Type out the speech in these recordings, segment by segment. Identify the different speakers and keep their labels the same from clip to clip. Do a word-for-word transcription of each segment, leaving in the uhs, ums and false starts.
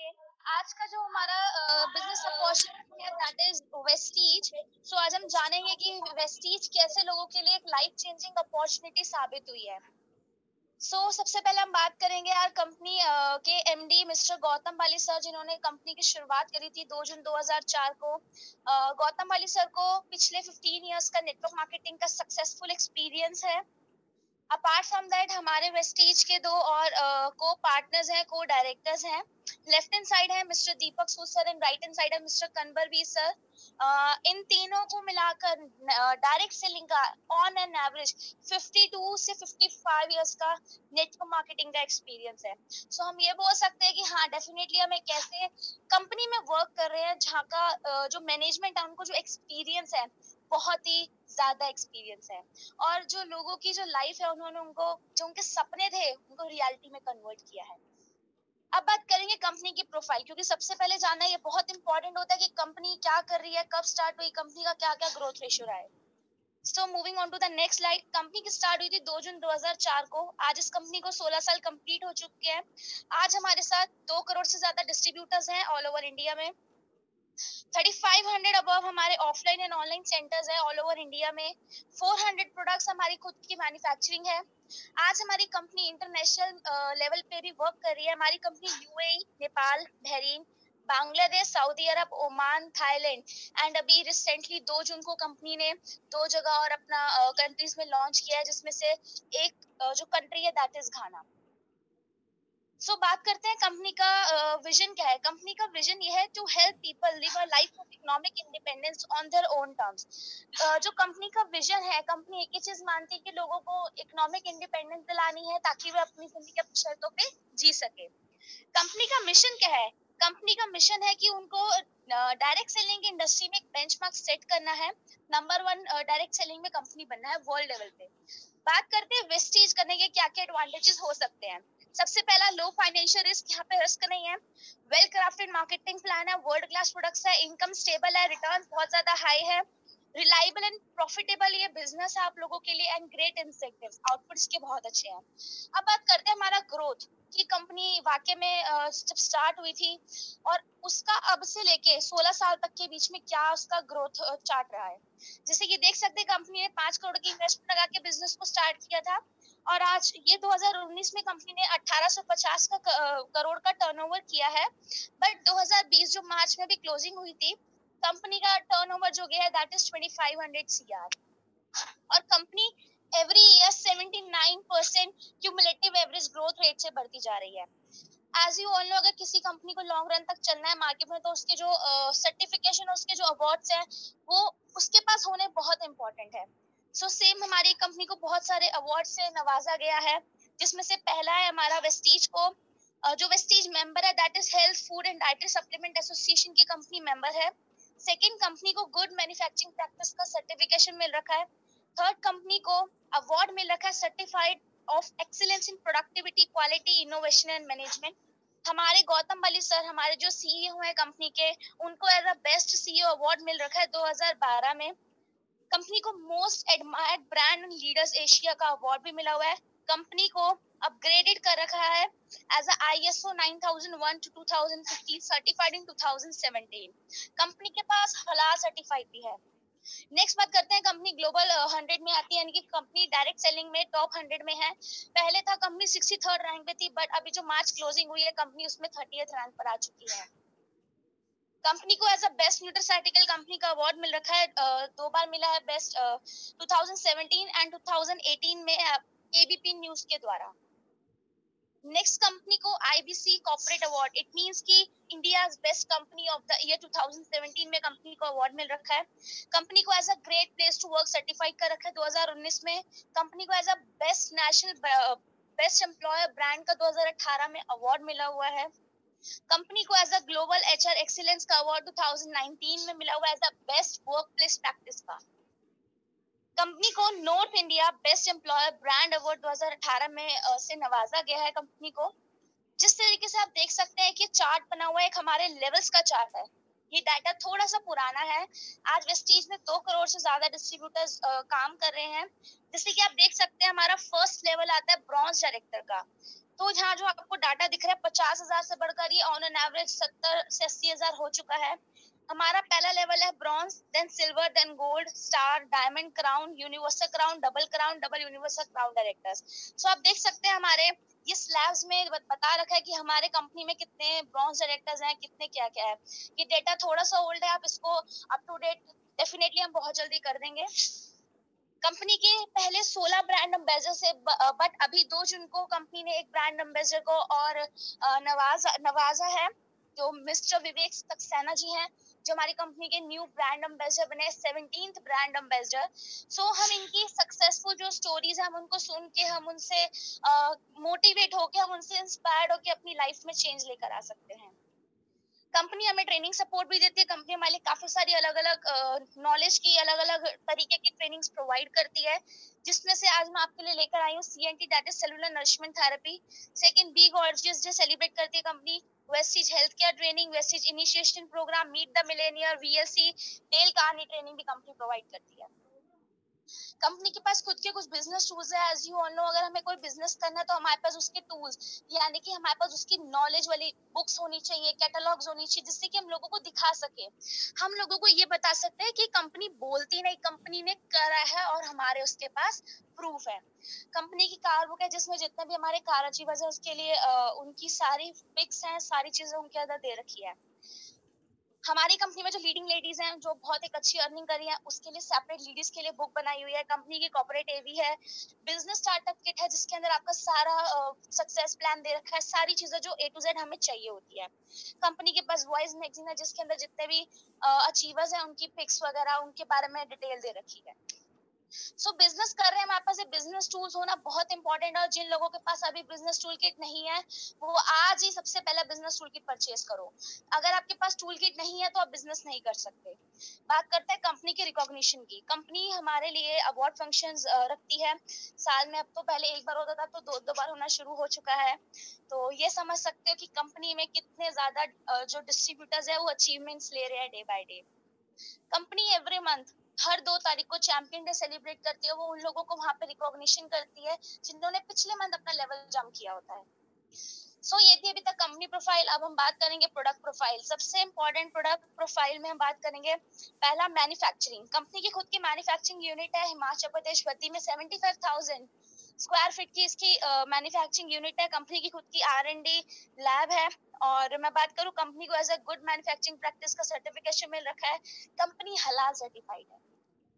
Speaker 1: करेंगे आज का जो हमारा बिजनेस अपॉर्चुनिटी है दैट इज वेस्टीज। सो आज हम जानेंगे कि वेस्टीज कैसे लोगों के लिए एक लाइफ चेंजिंग अपॉर्चुनिटी साबित हुई है। सो so, सबसे पहले हम बात करेंगे यार कंपनी uh, के MD mister Gautam Bali sir, जिन्होंने कंपनी की शुरुआत करी थी दो जून दो हज़ार चार को। uh, गौतम वाली सर को पिछले पंद्रह इयर्स का नेटवर्क मार्केटिंग का सक्सेसफुल एक्सपीरियंस है। अपार्ट फ्रॉम दैट हमारे वेस्टीज के दो और को पार्टनर्स हैं, को डायरेक्टर्स हैं। लेफ्ट हैंड साइड है mister Deepak Sood sir and right hand side है मिस्टर कन्वरवीर सर। इन तीनों को मिलाकर डायरेक्ट सेलिंग का ऑन एन एवरेज बावन से पचपन इयर्स का नेटवर्क मार्केटिंग का एक्सपीरियंस है। सो so, हम ये बोल सकते हैं कि हाँ डेफिनेटली हम एक ऐसे कंपनी में वर्क कर रहे हैं जहाँ का uh, जो मैनेजमेंट है उनको जो एक्सपीरियंस है बहुत ही ज्यादा एक्सपीरियंस है, और जो लोगों की जो लाइफ है उन्होंने उनको जो उनके सपने थे उनको रियलिटी में कन्वर्ट किया है। अब बात करेंगे कंपनी की प्रोफाइल, क्योंकि सबसे पहले जानना ये बहुत इंपॉर्टेंट होता है कि कंपनी क्या कर रही है, कब स्टार्ट हुई, कंपनी का क्या क्या ग्रोथ रेशियो रहा है। So moving on to the next slide. Company की स्टार्ट हुई थी दो जून दो हज़ार चार को। आज इस कंपनी को सोलह साल कंप्लीट हो चुके हैं। आज हमारे साथ दो करोड़ से ज्यादा डिस्ट्रीब्यूटर्स हैं ऑल ओवर इंडिया में। पैंतीस सौ अबव हमारे ऑफलाइन एंड ऑनलाइन सेंटर्स है ऑल ओवर इंडिया में। चार सौ प्रोडक्ट्स हमारी खुद की मैन्युफैक्चरिंग है। आज हमारी कंपनी इंटरनेशनल लेवल पे भी वर्क कर रही है। हमारी company UAE, Nepal, Bahrain, Bangladesh, Saudi Arabia, Oman, Thailand and अभी रिसेंटली दो जून को कंपनी ने दो जगह और अपना कंट्रीज uh, में लॉन्च किया है, जिसमें से एक uh, जो कंट्री है that is Ghana. So so, बात करते हैं कंपनी का विजन uh, क्या है। कंपनी का विजन ये है to help people live a life of economic independence on their own terms. जो कंपनी का विजन है, कंपनी एक ही चीज मानती है कि लोगों को इकोनॉमिक इंडिपेंडेंस दिलानी है ताकि वे अपनी जिंदगी अपनी शर्तों पे जी सके। कंपनी का मिशन क्या है? कंपनी का मिशन है कि उनको डायरेक्ट सेलिंग की इंडस्ट्री में एक बेंचमार्क सेट करना है। नंबर वन डायरेक्ट सेलिंग में कंपनी बनना है वर्ल्ड लेवल पे। बात करते हैं वेस्टीज करने के क्या क्या एडवांटेजेस हो सकते हैं। सबसे पहला, लो फाइनेंशियल रिस्क, यहाँ पे रिस्क नहीं है। वेल क्राफ्टेड मार्केटिंग प्लान है, वर्ल्ड क्लास प्रोडक्ट्स है, इनकम स्टेबल है, रिटर्न बहुत ज्यादा हाई है, रिलायबल एंड प्रॉफिटेबल ये बिजनेस है आप लोगों के लिए, एंड ग्रेट इंसेंटिव्स, आउटपुट्स के बहुत अच्छे हैं। अब बात करते हैं हमारा ग्रोथ की। कंपनी वाकई में जब स्टार्ट हुई थी और उसका अब से लेके सोलह साल तक के बीच में क्या उसका ग्रोथ चार्ट रहा है। जैसे कि देख सकते हैं कंपनी ने पांच करोड़ की इन्वेस्टमेंट लगा के बिजनेस को स्टार्ट किया था, और आज ये दो हज़ार उन्नीस में कंपनी ने अठारह सौ पचास का करोड़ का टर्नओवर किया है। बट दो हज़ार बीस जो मार्च में भी क्लोजिंग हुई थी, कंपनी का टर्नओवर जो गया है दैट इज पच्चीस सौ सीआर, और कंपनी एवरी ईयर उन्यासी percent cumulative average growth rate से बढ़ती जा रही है। एज यू ऑल नो, अगर किसी कंपनी को लॉन्ग रन तक चलना है मार्केट में, तो उसके जो सर्टिफिकेशन uh, उसके जो अवार्ड्स हैं वो उसके पास होने बहुत इंपॉर्टेंट है। सो so, सेम हमारी कंपनी को बहुत सारे अवार्ड से नवाजा गया है, जिसमें से पहला है हमारा वेस्टीज को uh, जो वेस्टीज मेंबर है that is health food and dietary supplement association की कंपनी मेंबर है। सेकेंड, कंपनी को गुड मैन्युफैक्चरिंग प्रैक्टिस का सर्टिफिकेशन मिल रखा है। थर्ड, कंपनी को अवार्ड मिल रखा है certified of excellence in productivity, quality, innovation and management. हमारे गौतम वाली सर, हमारे जो सीईओ हैं कंपनी के, उनको as a best CEO award मिल रखा है दो हज़ार बारह में। कंपनी को most admired brand and leaders Asia का अवार्ड भी मिला हुआ है। कंपनी को अपग्रेडेड कर रखा है as a ISO nine thousand one two two thousand fifteen certified in दो हज़ार सत्रह। कंपनी के पास हलाल सर्टिफाइड भी है। नेक्स्ट बात करते हैं, कंपनी ग्लोबल हंड्रेड में आती है, यानी कि कंपनी डायरेक्ट सेलिंग में टॉप हंड्रेड में है। पहले था कंपनी सिक्सटी थर्ड रैंक पे थी, बट अभी जो मार्च क्लोजिंग हुई है कंपनी उसमें थर्टिएथ रैंक पर आ चुकी है। कंपनी को as a best nutraceutical company का अवार्ड मिल रखा है, दो बार मिला है, बेस्ट दो हज़ार सत्रह एंड दो हज़ार अठारह में एबीपी न्यूज के द्वारा। नेक्स्ट, कंपनी को IBC corporate award, it means कि India best company of the year दो हज़ार सत्रह में कंपनी को अवार्ड मिल रखा है। कंपनी को as a great place to work certified कर रखा है दो हज़ार उन्नीस में। कंपनी को as a best national best employer brand का दो हज़ार अठारह में अवार्ड मिला हुआ है। कंपनी को as a global HR excellence का अवार्ड दो हज़ार उन्नीस में मिला हुआ है as a best workplace practice का। कंपनी को north India best employer brand award दो हज़ार अठारह में uh, से नवाजा गया है कंपनी को। जिस तरीके से आप देख सकते हैं कि चार्ट बना हुआ है, एक हमारे लेवल्स का चार्ट है। ये डाटा थोड़ा सा पुराना है। आज वेस्टीज में दो करोड़ से ज्यादा डिस्ट्रीब्यूटर्स काम कर रहे हैं। जैसे कि आप देख सकते हैं हमारा फर्स्ट लेवल आता है ब्रॉन्ज डायरेक्टर का। तो यहाँ जो आपको डाटा दिख रहा है पचास हजार से बढ़कर ये ऑन एन एवरेज सत्तर से अस्सी हजार हो चुका है। हमारा पहला लेवल है bronze, then silver, then gold, star, diamond, crown, universal crown, double crown, double universal crown directors. So आप देख सकते हैं हमारे ये स्लैब्स में बता रखा है कि हमारे कंपनी में कितने ब्रॉन्ज डायरेक्टर्स हैं, कितने क्या क्या है। ये डेटा थोड़ा सा ओल्ड है, आप इसको अप टू डेट डेफिनेटली हम बहुत जल्दी कर देंगे। कंपनी के पहले सोलह ब्रांड एम्बेसडर से, बट अभी दो जून को कंपनी ने एक ब्रांड एम्बेसडर को और नवाजा नवाजा है, जो मिस्टर विवेक सक्सेना जी हैं, जो हमारी कंपनी के न्यू ब्रांड एम्बेसडर बने, सेवनटीन्थ ब्रांड एम्बेसडर। सो हम इनकी सक्सेसफुल जो स्टोरीज है हम उनको सुन के, हम उनसे मोटिवेट होके, हम उनसे इंस्पायर्ड होके अपनी लाइफ में चेंज लेकर आ सकते हैं। कंपनी हमें ट्रेनिंग सपोर्ट भी देती है। कंपनी हमारे लिए काफी सारी अलग अलग नॉलेज की अलग अलग तरीके की ट्रेनिंग्स प्रोवाइड करती है, जिसमें से आज मैं आपके लिए लेकर आई हूँ CNT, that is cellular nourishment therapy. Second, be gorgeous जो सेलिब्रेट करती है company, Vestige health care training, Vestige initiation programme, meet the millionaire, VLC, tell कहानी ट्रेनिंग भी कंपनी प्रोवाइड करती है। कंपनी के पास खुद के कुछ बिजनेस टूल्स है, एज यू ऑल नो। अगर हमें कोई बिजनेस करना है तो हमारे पास उसके टूल्स, यानी कि हमारे पास उसकी नॉलेज वाली बुक्स होनी चाहिए, कैटलॉग्स होनी चाहिए, जिससे कि हम लोगों को दिखा सके, हम लोगों को ये बता सकते हैं कि कंपनी बोलती नहीं, कंपनी ने करा है और हमारे उसके पास प्रूफ है। कंपनी की कार बुक है, जिसमें जितने भी हमारे कार अचीवर्स है उसके लिए आ, उनकी सारी पिक्स हैं, सारी चीजें उनके अंदर दे रखी है। हमारी कंपनी में जो लीडिंग लेडीज हैं, जो बहुत एक अच्छी अर्निंग करी है, उसके लिए सेपरेट लेडीज के लिए बुक बनाई हुई है। कंपनी की कॉर्पोरेट एवी है, बिजनेस स्टार्टअप किट है, जिसके अंदर आपका सारा सक्सेस uh, प्लान दे रखा है, सारी चीजें जो ए टू जेड हमें चाहिए होती है। कंपनी के पास वॉइस मैगजीन है, जिसके अंदर जितने भी अचीवर्स uh, हैं उनकी पिक्स वगैरह, उनके बारे में डिटेल दे रखी है। सो so, बिजनेस कर रहे हैं, हमारे पास बिजनेस टूल्स होना बहुत इंपॉर्टेंट है। और जिन लोगों के पास अभी बिजनेस टूल किट नहीं है, वो आज ही सबसे पहले बिजनेस टूल किट परचेज करो। अगर आपके पास टूल किट नहीं है तो आप बिजनेस नहीं कर सकते। बात करते हैं कंपनी के रिकॉग्निशन की। कंपनी हमारे लिए अवार्ड फंक्शंस रखती है साल में। अब तो पहले एक बार होता था, तो दो दो बार होना शुरू हो चुका है। तो ये समझ सकते हो कि कंपनी में कितने ज्यादा जो डिस्ट्रीब्यूटर्स है वो अचीवमेंट्स ले रहे हैं day by day. Company every month हर दो तारीख को चैंपियन डे सेलिब्रेट करती है। वो उन लोगों को वहां पे रिकॉग्निशन करती है जिन्होंने पिछले मंथ अपना लेवल जंप किया होता है। सो so, ये थी अभी तक कंपनी प्रोफाइल। अब हम बात करेंगे प्रोडक्ट प्रोफाइल। सबसे इंपॉर्टेंट प्रोडक्ट प्रोफाइल में हम बात करेंगे पहला मैन्युफैक्चरिंग। कंपनी की खुद की मैन्युफैक्चरिंग यूनिट है हिमाचल प्रदेश भर्ती में, seventy five thousand square feet की इसकी मैन्युफैक्चरिंग uh, यूनिट है। कंपनी की खुद की आर एंड डी लैब है। और मैं बात करूं, कंपनी को as a good manufacturing practice का सर्टिफिकेशन मिल रखा है। कंपनी हलाल सर्टिफाइड है।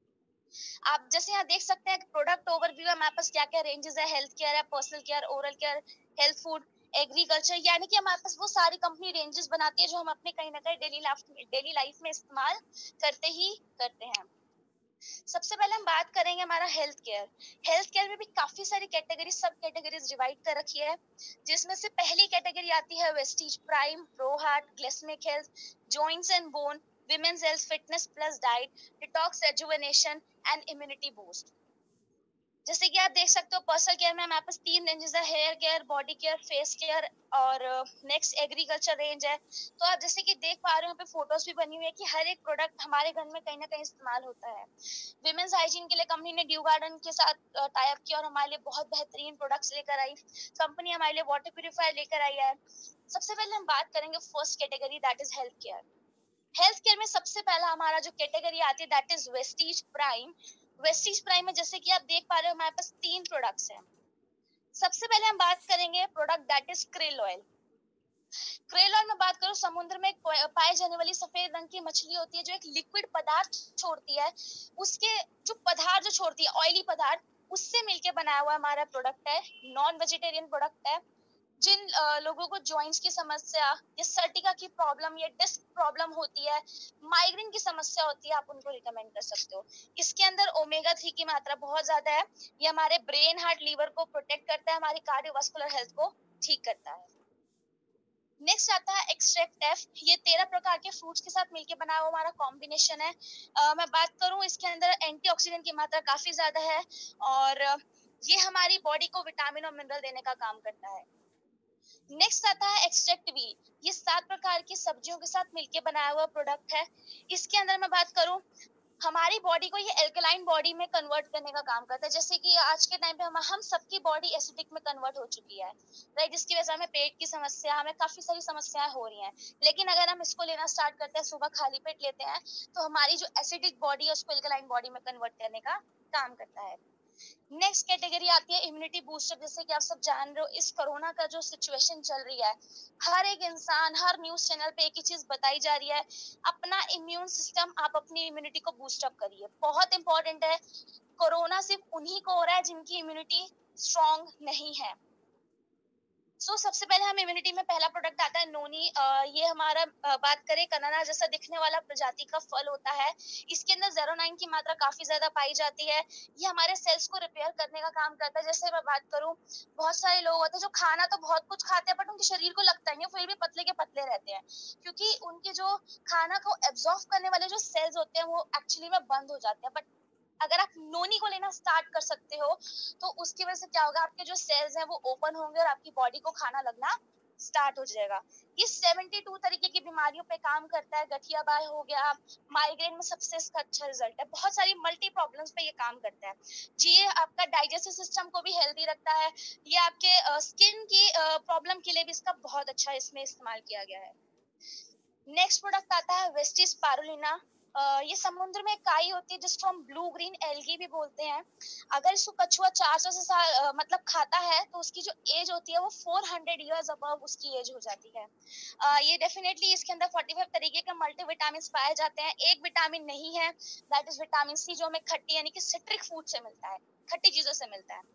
Speaker 1: आप जैसे यहाँ देख सकते हैं प्रोडक्ट ओवरव्यू है, हमारे पास क्या क्या रेंजेस है, हेल्थ केयर है, personal care, oral care, health food, agriculture, यानी कि हमारे पास वो सारी कंपनी रेंजेस बनाती है जो हम अपने कहीं ना कहीं डेली लाइफ डेली लाइफ में इस्तेमाल करते ही करते हैं। सबसे पहले हम बात करेंगे हमारा हेल्थ केयर। हेल्थ केयर में भी काफी सारी कैटेगरी, सब कैटेगरीज डिवाइड कर रखी है, जिसमें से पहली कैटेगरी आती है Vestige prime, pro heart, glycemic health, joints and bone, women's health, fitness plus diet, detox, rejuvenation and immunity boost. जैसे कि आप देख सकते हो पर्सनल केयर में हमारे पास तीन रेंजेस है, hair care, body care, face care और नेक्स्ट एग्रीकल्चर रेंज है। तो आप जैसे कि देख पा रहे हो यहाँ पे फोटोज भी बनी हुई है कि हर एक प्रोडक्ट हमारे घर में कहीं ना कहीं इस्तेमाल होता है। विमेन्स हाइजीन के लिए कंपनी ने ड्यू गार्डन के साथ टाई अप किया और हमारे लिए बहुत बेहतरीन प्रोडक्ट्स लेकर आई। कंपनी हमारे लिए वाटर प्यूरिफायर लेकर आई है। सबसे पहले हम बात करेंगे first category, that is health care. Health care में सबसे पहला हमारा जो कैटेगरी आती है that is Vestige prime. Vestige prime में जैसे कि आप देख पा रहे हो हमारे पास तीन प्रोडक्ट्स हैं। सबसे पहले हम बात करेंगे product that is krill oil. Krill oil में बात करूं, समुद्र में पाए जाने वाली सफेद रंग की मछली होती है जो एक लिक्विड पदार्थ छोड़ती है। उसके जो पदार्थ जो छोड़ती है, ऑयली पदार्थ, उससे मिलके बनाया हुआ हमारा प्रोडक्ट है। नॉन वेजिटेरियन प्रोडक्ट है। जिन uh, लोगों को जॉइंट्स की समस्या या सर्टिका की प्रॉब्लम या डिस्क प्रॉब्लम होती है, माइग्रेन की समस्या होती है, आप उनको रिकमेंड कर सकते हो। इसके अंदर ओमेगा थ्री की मात्रा बहुत ज्यादा है। ये हमारे ब्रेन, हार्ट, लीवर को प्रोटेक्ट करता है, हमारी कार्डियोवास्कुलर हेल्थ को ठीक करता है। नेक्स्ट आता है एक्सट्रैक्ट एफ। ये तेरह प्रकार के फ्रूट्स के साथ मिलकर बना हुआ हमारा कॉम्बिनेशन है। uh, मैं बात करूं, इसके अंदर एंटीऑक्सीडेंट की मात्रा काफी ज्यादा है और ये हमारी बॉडी को विटामिन और मिनरल देने का काम करता है। नेक्स्ट आता है एक्सट्रैक्ट वी। ये सात प्रकार की सब्जियों के साथ मिलकर बनाया हुआ प्रोडक्ट है। इसके अंदर मैं बात करूं, हमारी बॉडी को ये एल्कलाइन बॉडी में कन्वर्ट करने का काम करता है। जैसे कि आज के टाइम पे हम हम सबकी बॉडी एसिडिक में कन्वर्ट हो चुकी है, राइट, जिसकी वजह से हमें पेट की समस्या, हमें काफी सारी समस्याएं हो रही हैं। लेकिन अगर हम इसको लेना स्टार्ट करते हैं, सुबह खाली पेट लेते हैं, तो हमारी जो एसिडिक बॉडी है उसको एल्कलाइन बॉडी में कन्वर्ट करने का काम करता है। नेक्स्ट कैटेगरी आती है इम्यूनिटी बूस्टर। जैसे कि आप सब जान रहे हो, इस कोरोना का जो सिचुएशन चल रही है, हर एक इंसान, हर न्यूज चैनल पे एक ही चीज बताई जा रही है, अपना इम्यून सिस्टम, आप अपनी इम्यूनिटी को बूस्ट अप करिए। बहुत इंपॉर्टेंट है। कोरोना सिर्फ उन्हीं को हो रहा है जिनकी इम्यूनिटी स्ट्रांग नहीं है। सो so, सबसे पहले हम इम्यूनिटी में पहला प्रोडक्ट आता है नोनी। आ, ये हमारा आ, बात करें, कनाना जैसा दिखने वाला प्रजाति का फल होता है। इसके अंदर ज़ेरोनाइन की मात्रा काफी ज्यादा पाई जाती है। ये हमारे सेल्स को रिपेयर करने का काम करता है। जैसे मैं बात करूं, बहुत सारे लोग होते हैं जो खाना तो बहुत कुछ खाते हैं, बट उनके शरीर को लगता नहीं है, फिर भी पतले के पतले रहते हैं, क्योंकि उनके जो खाना को एब्जॉर्ब करने वाले जो सेल्स होते हैं वो एक्चुअली में बंद हो जाते हैं। बट अगर आप नोनी को लेना स्टार्ट कर सकते हो, तो उसकी वजह से क्या होगा, आपके जो सेल्स हैं वो ओपन होंगे और आपकी बॉडी को खाना लगना स्टार्ट हो जाएगा। ये बहत्तर तरीके की बीमारियों पे काम करता है। गठिया बाय हो गया, माइग्रेन में सबसे इसका अच्छा रिजल्ट है। बहुत सारी मल्टी प्रॉब्लम्स पे ये काम करता है जी। ये आपका डाइजेस्टिव सिस्टम को भी हेल्दी रखता है। ये आपके स्किन की प्रॉब्लम के लिए भी इसका बहुत अच्छा इसमें इस्तेमाल किया गया है। नेक्स्ट प्रोडक्ट आता है वेस्टिज स्पारुलिना। Uh, ये समुद्र में काई होती है जिसको हम ब्लू ग्रीन एल्गी भी बोलते हैं। अगर इसको कछुआ चार सौ से साल uh, मतलब खाता है, तो उसकी जो एज होती है वो चार सौ इयर्स अबव उसकी एज हो जाती है। uh, ये डेफिनेटली इसके अंदर पैंतालीस तरीके के मल्टीविटामिन पाए जाते हैं। एक विटामिन नहीं है, दैट इज विटामिन सी, जो हमें खट्टी यानी कि सिट्रिक फूड से मिलता है, खट्टी चीजों से मिलता है।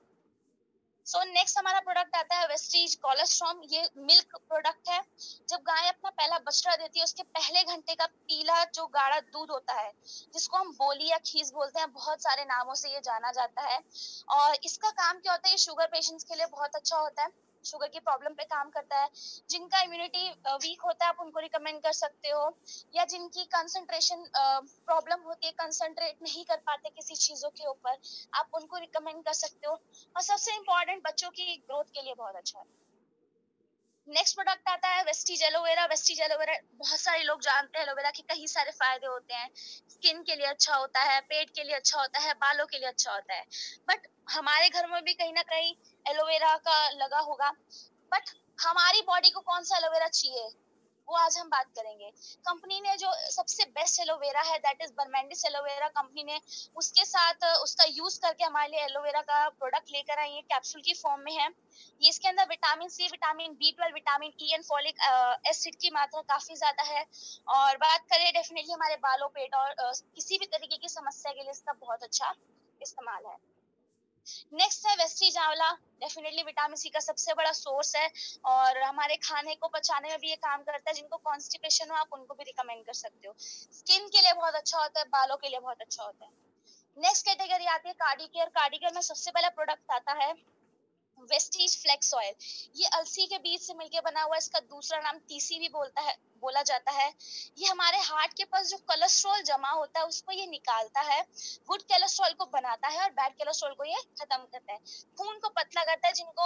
Speaker 1: सो so, नेक्स्ट हमारा प्रोडक्ट आता है वेस्टीज कोलेस्ट्रॉम। ये मिल्क प्रोडक्ट है। जब गाय अपना पहला बछड़ा देती है, उसके पहले घंटे का पीला जो गाढ़ा दूध होता है, जिसको हम बोली या खीस बोलते हैं, बहुत सारे नामों से ये जाना जाता है। और इसका काम क्या होता है, ये शुगर पेशेंट्स के लिए बहुत अच्छा होता है, शुगर की प्रॉब्लम पे काम करता है। जिनका इम्यूनिटी वीक होता है, आप उनको रिकमेंड कर सकते हो, या जिनकी कंसंट्रेशन प्रॉब्लम होती है, कंसंट्रेट नहीं कर पाते किसी चीजों के ऊपर, आप उनको रिकमेंड कर सकते हो। और सबसे इम्पोर्टेंट, बच्चों की ग्रोथ के लिए बहुत अच्छा है। नेक्स्ट प्रोडक्ट आता है वेस्टीज एलोवेरा। वेस्टीज एलोवेरा बहुत सारे लोग जानते हैं, एलोवेरा के कई सारे फायदे होते हैं। स्किन के लिए अच्छा होता है, पेट के लिए अच्छा होता है, बालों के लिए अच्छा होता है। बट हमारे घर में भी कहीं ना कहीं एलोवेरा का लगा होगा, बट हमारी बॉडी को कौन सा एलोवेरा चाहिए, वो आज हम बात करेंगे। कंपनी ने जो सबसे बेस्ट एलोवेरा है, that is barbadensis aloe vera, company ने उसके साथ उसका यूज करके हमारे लिए एलोवेरा का प्रोडक्ट लेकर आई है, कैप्सूल की फॉर्म में है। ये इसके अंदर vitamin C, vitamin B twelve, vitamin E and folic acid की मात्रा काफी ज्यादा है। और बात करें डेफिनेटली हमारे बालों, पेट और uh, किसी भी तरीके की समस्या के लिए इसका बहुत अच्छा इस्तेमाल है। नेक्स्ट है वेस्टीज आंवला। डेफिनेटली विटामिन सी का सबसे बड़ा सोर्स है और हमारे खाने को पचाने में भी ये काम करता है। जिनको कॉन्स्टिपेशन हो, आप उनको भी रिकमेंड कर सकते हो। स्किन के लिए बहुत अच्छा होता है, बालों के लिए बहुत अच्छा होता है। नेक्स्ट कैटेगरी आती है कार्डी केयर। कार्डी केयर में सबसे पहला प्रोडक्ट आता है वेस्टीज फ्लेक्स ऑयल। ये अलसी के बीज से मिलकर बना हुआ है। इसका दूसरा नाम तीसी भी बोलता है बोला जाता है। ये हमारे हार्ट के पास जो कोलेस्ट्रॉल जमा होता है उसको ये निकालता है, गुड कोलेस्ट्रॉल को बनाता है और बैड कोलेस्ट्रॉल को ये खत्म करता है, खून को पतला करता है। जिनको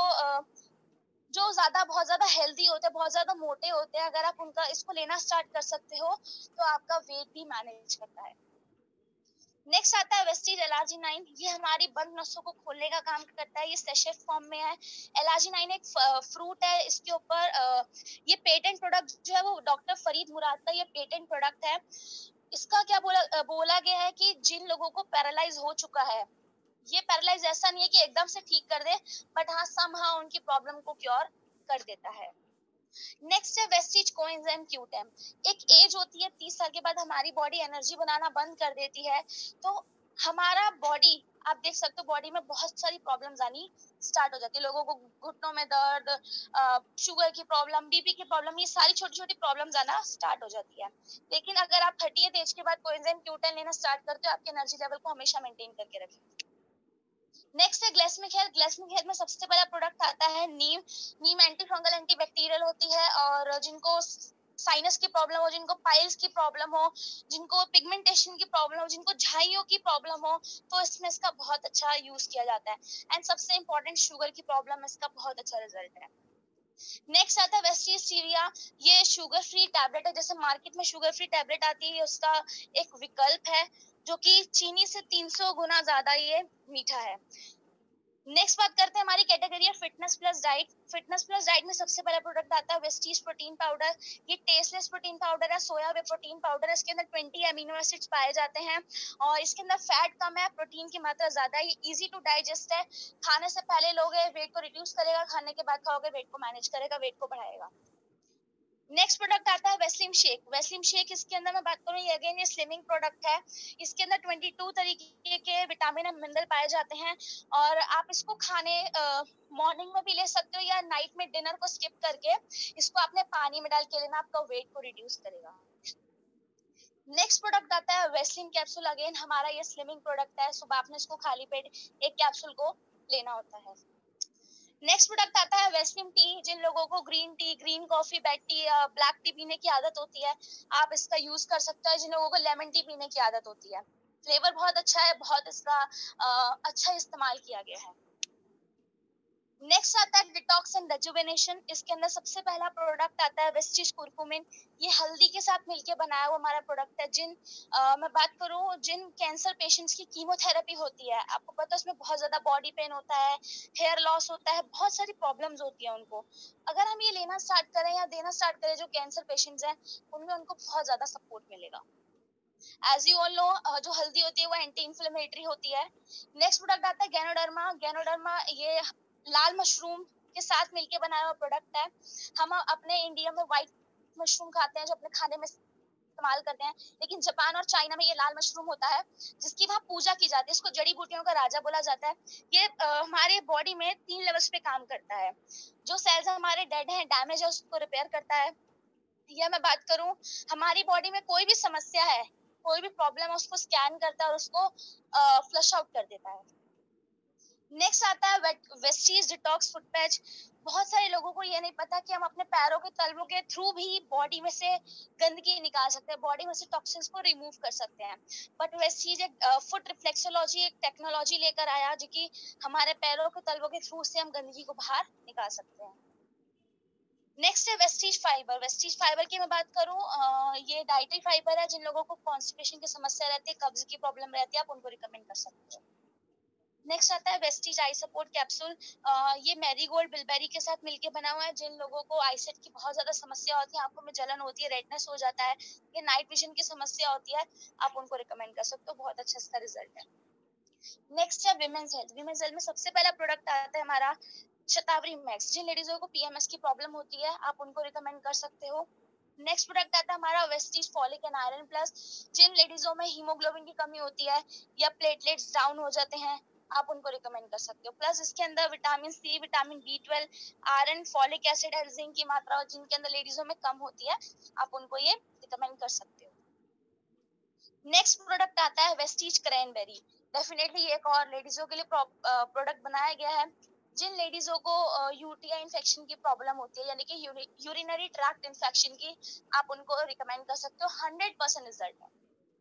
Speaker 1: जो ज्यादा बहुत ज्यादा हेल्दी होते हैं, बहुत ज्यादा मोटे होते हैं, अगर आप उनका इसको लेना स्टार्ट कर सकते हो तो आपका वेट भी मैनेज करता है। नेक्स्ट आता है वेस्टीज एलार्जिनाइन। ये हमारी बंद नसों को खोलने का काम करता है। ये सेशेट फॉर्म में है। एलार्जिनाइन एक फ्रूट है। इसके ऊपर ये पेटेंट प्रोडक्ट जो है वो डॉक्टर फरीद मुराद का ये पेटेंट प्रोडक्ट है। इसका क्या बोला बोला गया है कि जिन लोगों को पैरालाइज हो चुका है, ये पैरालाइज ऐसा नहीं है कि एकदम से ठीक कर दे, बट हाँ समहाउ उनकी प्रॉब्लम को क्योर कर देता है। नेक्स्ट है वेस्टीज कोएंजाइम क्यू टेन। एक एज होती है, तीस साल के बाद हमारी बॉडी एनर्जी बनाना बंद कर देती है, तो हमारा बॉडी, आप देख सकते हो बॉडी में बहुत सारी प्रॉब्लम्स आनी स्टार्ट हो जाती है। लोगों को घुटनों में दर्द, शुगर की प्रॉब्लम, बीपी की प्रॉब्लम, ये सारी छोटी छोटी प्रॉब्लम्स आना स्टार्ट हो जाती है। लेकिन अगर आप थर्टी एज के बाद कोएंजाइम क्यू टेन लेना स्टार्ट करते हो, आपके एनर्जी लेवल को हमेशा मेंटेन करके रखेगा। नेक्स्ट है ग्लेसमिक हेयर। ग्लेसमिक हेयर में सबसे बड़ा प्रोडक्ट आता है neem. Neem anti fungal, anti bacterial होती है, और जिनको साइनस की प्रॉब्लम हो, जिनको पाइल्स की प्रॉब्लम हो, जिनको पिगमेंटेशन की प्रॉब्लम हो, जिनको झाइयों की प्रॉब्लम हो, तो इसमें इसका बहुत अच्छा यूज किया जाता है। एंड सबसे इंपॉर्टेंट, शुगर की प्रॉब्लम, इसका बहुत अच्छा रिजल्ट है। नेक्स्ट आता है वेस्टीज स्टीविया। ये शुगर फ्री टैबलेट है। जैसे मार्केट में शुगर फ्री टैबलेट आती है, उसका एक विकल्प है जो कि चीनी से तीन सौ गुना ज्यादा ये मीठा है। नेक्स्ट बात करते हैं हमारी कैटेगरी है fitness plus diet. Fitness plus diet में सबसे पहला प्रोडक्ट आता है वेस्टीज प्रोटीन पाउडर। ये टेस्टलेस प्रोटीन पाउडर है, सोया वे प्रोटीन पाउडर है। इसके अंदर बीस अमीनो एसिड्स पाए जाते हैं और इसके अंदर फैट कम है, प्रोटीन की मात्रा ज्यादा है, इजी टू डाइजेस्ट है। खाने से पहले लोगे वेट को रिड्यूस करेगा, खाने के बाद खाओगे वेट को मैनेज करेगा, वेट को बढ़ाएगा। नेक्स्ट प्रोडक्ट आता है वेस्लिम शेक। वेस्लिम शेक इसके अंदर मैं बात करूं, ये अगेन ये स्लिमिंग प्रोडक्ट है। इसके अंदर बाईस तरीके के विटामिन एंड मिनरल पाए जाते हैं और आप इसको खाने मॉर्निंग में भी ले सकते हो या नाइट में डिनर को स्किप करके इसको अपने पानी में डाल के लेना, आपका वेट को रिड्यूस करेगा। नेक्स्ट प्रोडक्ट आता है वेस्लिन कैप्सूल। अगेन हमारा ये स्लिमिंग प्रोडक्ट है, सुबह आपने इसको खाली पेट एक कैप्सूल को लेना होता है। नेक्स्ट प्रोडक्ट आता है वेस्लिन टी। जिन लोगों को green tea, green coffee, black tea या ब्लैक टी पीने की आदत होती है, आप इसका यूज कर सकते हैं। जिन लोगों को लेमन टी पीने की आदत होती है, फ्लेवर बहुत अच्छा है, बहुत इसका आ, अच्छा इस्तेमाल किया गया है। नेक्स्ट आता है डिटॉक्स एंड रेजुवेनेशन। इसके अंदर सबसे पहला प्रोडक्ट आता है वेस्टीज कुरकुमिन। ये हल्दी के साथ मिलके बनाया हुआ हमारा प्रोडक्ट है। जिन आ, मैं बात करूं, जिन कैंसर पेशेंट्स की कीमोथेरेपी होती है, आपको पता है उसमें बहुत ज्यादा बॉडी पेन होता है, हेयर लॉस होता है, बहुत सारी प्रॉब्लम्स होती है उनको। अगर हम ये लेना स्टार्ट करें या देना स्टार्ट करें जो कैंसर पेशेंट्स हैं, उनमें उनको बहुत ज्यादा सपोर्ट मिलेगा। एज यू ऑल नो, जो हल्दी होती है वो एंटी इंफ्लेमेटरी होती है। नेक्स्ट प्रोडक्ट आता है गैनोडर्मा। गैनोडर्मा ये लाल मशरूम के साथ मिलके बनाया हुआ प्रोडक्ट है। हम अपने इंडिया में व्हाइट मशरूम खाते हैं जो अपने खाने में इस्तेमाल करते हैं, लेकिन जापान और चाइना में ये लाल मशरूम होता है जिसकी वहाँ पूजा की जाती है। इसको जड़ी बूटियों का राजा बोला जाता है। ये आ, हमारे बॉडी में तीन लेवल्स पे काम करता है। जो सेल्स हमारे डेड हैं, डैमेज है, उसको रिपेयर करता है। या मैं बात करूं, हमारी बॉडी में कोई भी समस्या है, कोई भी प्रॉब्लम है, उसको स्कैन करता है और उसको फ्लश आउट कर देता है। नेक्स्ट आता है वेस्टीज डिटॉक्स फुट पैच। बहुत सारे लोगों को ये नहीं पता कि हम अपने पैरों के तलवों के थ्रू भी बॉडी में से गंदगी निकाल सकते हैं, बॉडी में से टॉक्सिन्स को रिमूव कर सकते हैं। बट वेस्टीज एक फुट रिफ्लेक्सोलॉजी, एक टेक्नोलॉजी लेकर आया जो कि हमारे पैरों के तलवों के थ्रू से हम गंदगी को बाहर निकाल सकते हैं। नेक्स्ट है वेस्टीज फाइबर। वेस्टीज फाइबर की मैं बात करूं, ये डाइटरी फाइबर है। जिन लोगों को कॉन्स्टिपेशन की समस्या रहती है, कब्ज की प्रॉब्लम रहती है, आप उनको रिकमेंड कर सकते हो। नेक्स्ट आता है वेस्टीज आई सपोर्ट कैप्सूल। ये मैरीगोल्ड बिलबेरी के साथ मिलके बना हुआ है। जिन लोगों को आईसाइट की बहुत ज्यादा समस्या होती है, आंखों में जलन होती है, रेडनेस हो जाता है, ये नाइट विजन की समस्या होती है, आप उनको रिकमेंड कर सकते हो, बहुत अच्छा इसका रिजल्ट है। नेक्स्ट है विमेंस हेल्थ। विमेंस हेल्थ में सबसे पहला प्रोडक्ट आता है हमारा शतावरी मैक्स। जिन लेडीजों को पीएमएस की प्रॉब्लम होती है, आप उनको रिकमेंड कर सकते हो। नेक्स्ट प्रोडक्ट आता है हमारा Vestige folic and iron plus. जिन लेडीजों में हीमोग्लोबिन की कमी होती है या प्लेटलेट्स डाउन हो जाते हैं, आप उनको रिकमेंड कर सकते हो। प्लस इसके अंदर vitamin C, vitamin B twelve, iron, folic acid और जिंक की मात्रा जिनके अंदर लेडीजों में कम होती है, आप उनको ये रिकमेंड कर सकते हो। नेक्स्ट प्रोडक्ट आता है वेस्टीज क्रैनबेरी। डेफिनेटली ये एक और लेडीजों के लिए प्रोडक्ट बनाया गया है। जिन लेडीजों को यूटीआई इन्फेक्शन की प्रॉब्लम होती है, यानी कि यूरिनरी ट्रैक्ट इन्फेक्शन की, आप उनको रिकमेंड कर सकते हो, हंड्रेड परसेंट रिजल्ट है।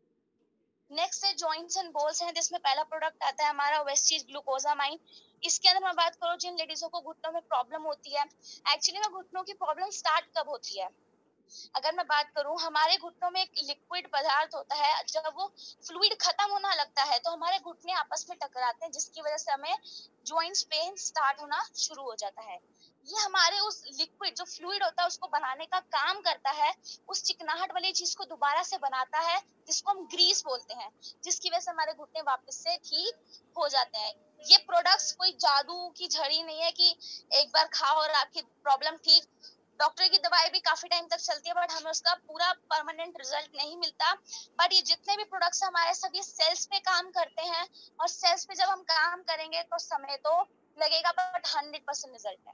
Speaker 1: नेक्स्ट है जॉइंट्स एंड बोल्स है, जिसमें पहला प्रोडक्ट आता है हमारा वेस्टीज ग्लूकोजामाइन। इसके अंदर मैं बात करूं, जिन लेडीजों को घुटनों में प्रॉब्लम होती है, एक्चुअली में घुटनों की प्रॉब्लम स्टार्ट कब होती है, अगर मैं बात करूं, हमारे घुटनों में एक लिक्विड पदार्थ होता है, जब वो फ्लूइड खत्म होना लगता है तो हमारे घुटने आपस में टकराते हैं, जिसकी वजह से हमें जॉइंट्स पेन स्टार्ट होना शुरू हो जाता है। ये हमारे उस लिक्विड जो फ्लूइड होता है उसको बनाने का काम करता है, उस चिकनाहट वाली चीज को दोबारा से बनाता है, जिसको हम ग्रीस बोलते हैं, जिसकी वजह से हमारे घुटने वापस से ठीक हो जाते हैं। ये प्रोडक्ट्स कोई जादू की झड़ी नहीं है कि एक बार खाओ और आपकी प्रॉब्लम ठीक। डॉक्टर की दवाई भी काफी टाइम तक चलती है, बट हमें उसका पूरा परमानेंट रिजल्ट नहीं मिलता। बट ये जितने भी प्रोडक्ट्स हमारे सब ये सेल्स पे काम करते हैं, और सेल्स पे जब हम काम करेंगे तो समय तो लगेगा, बट हंड्रेड परसेंट रिजल्ट है।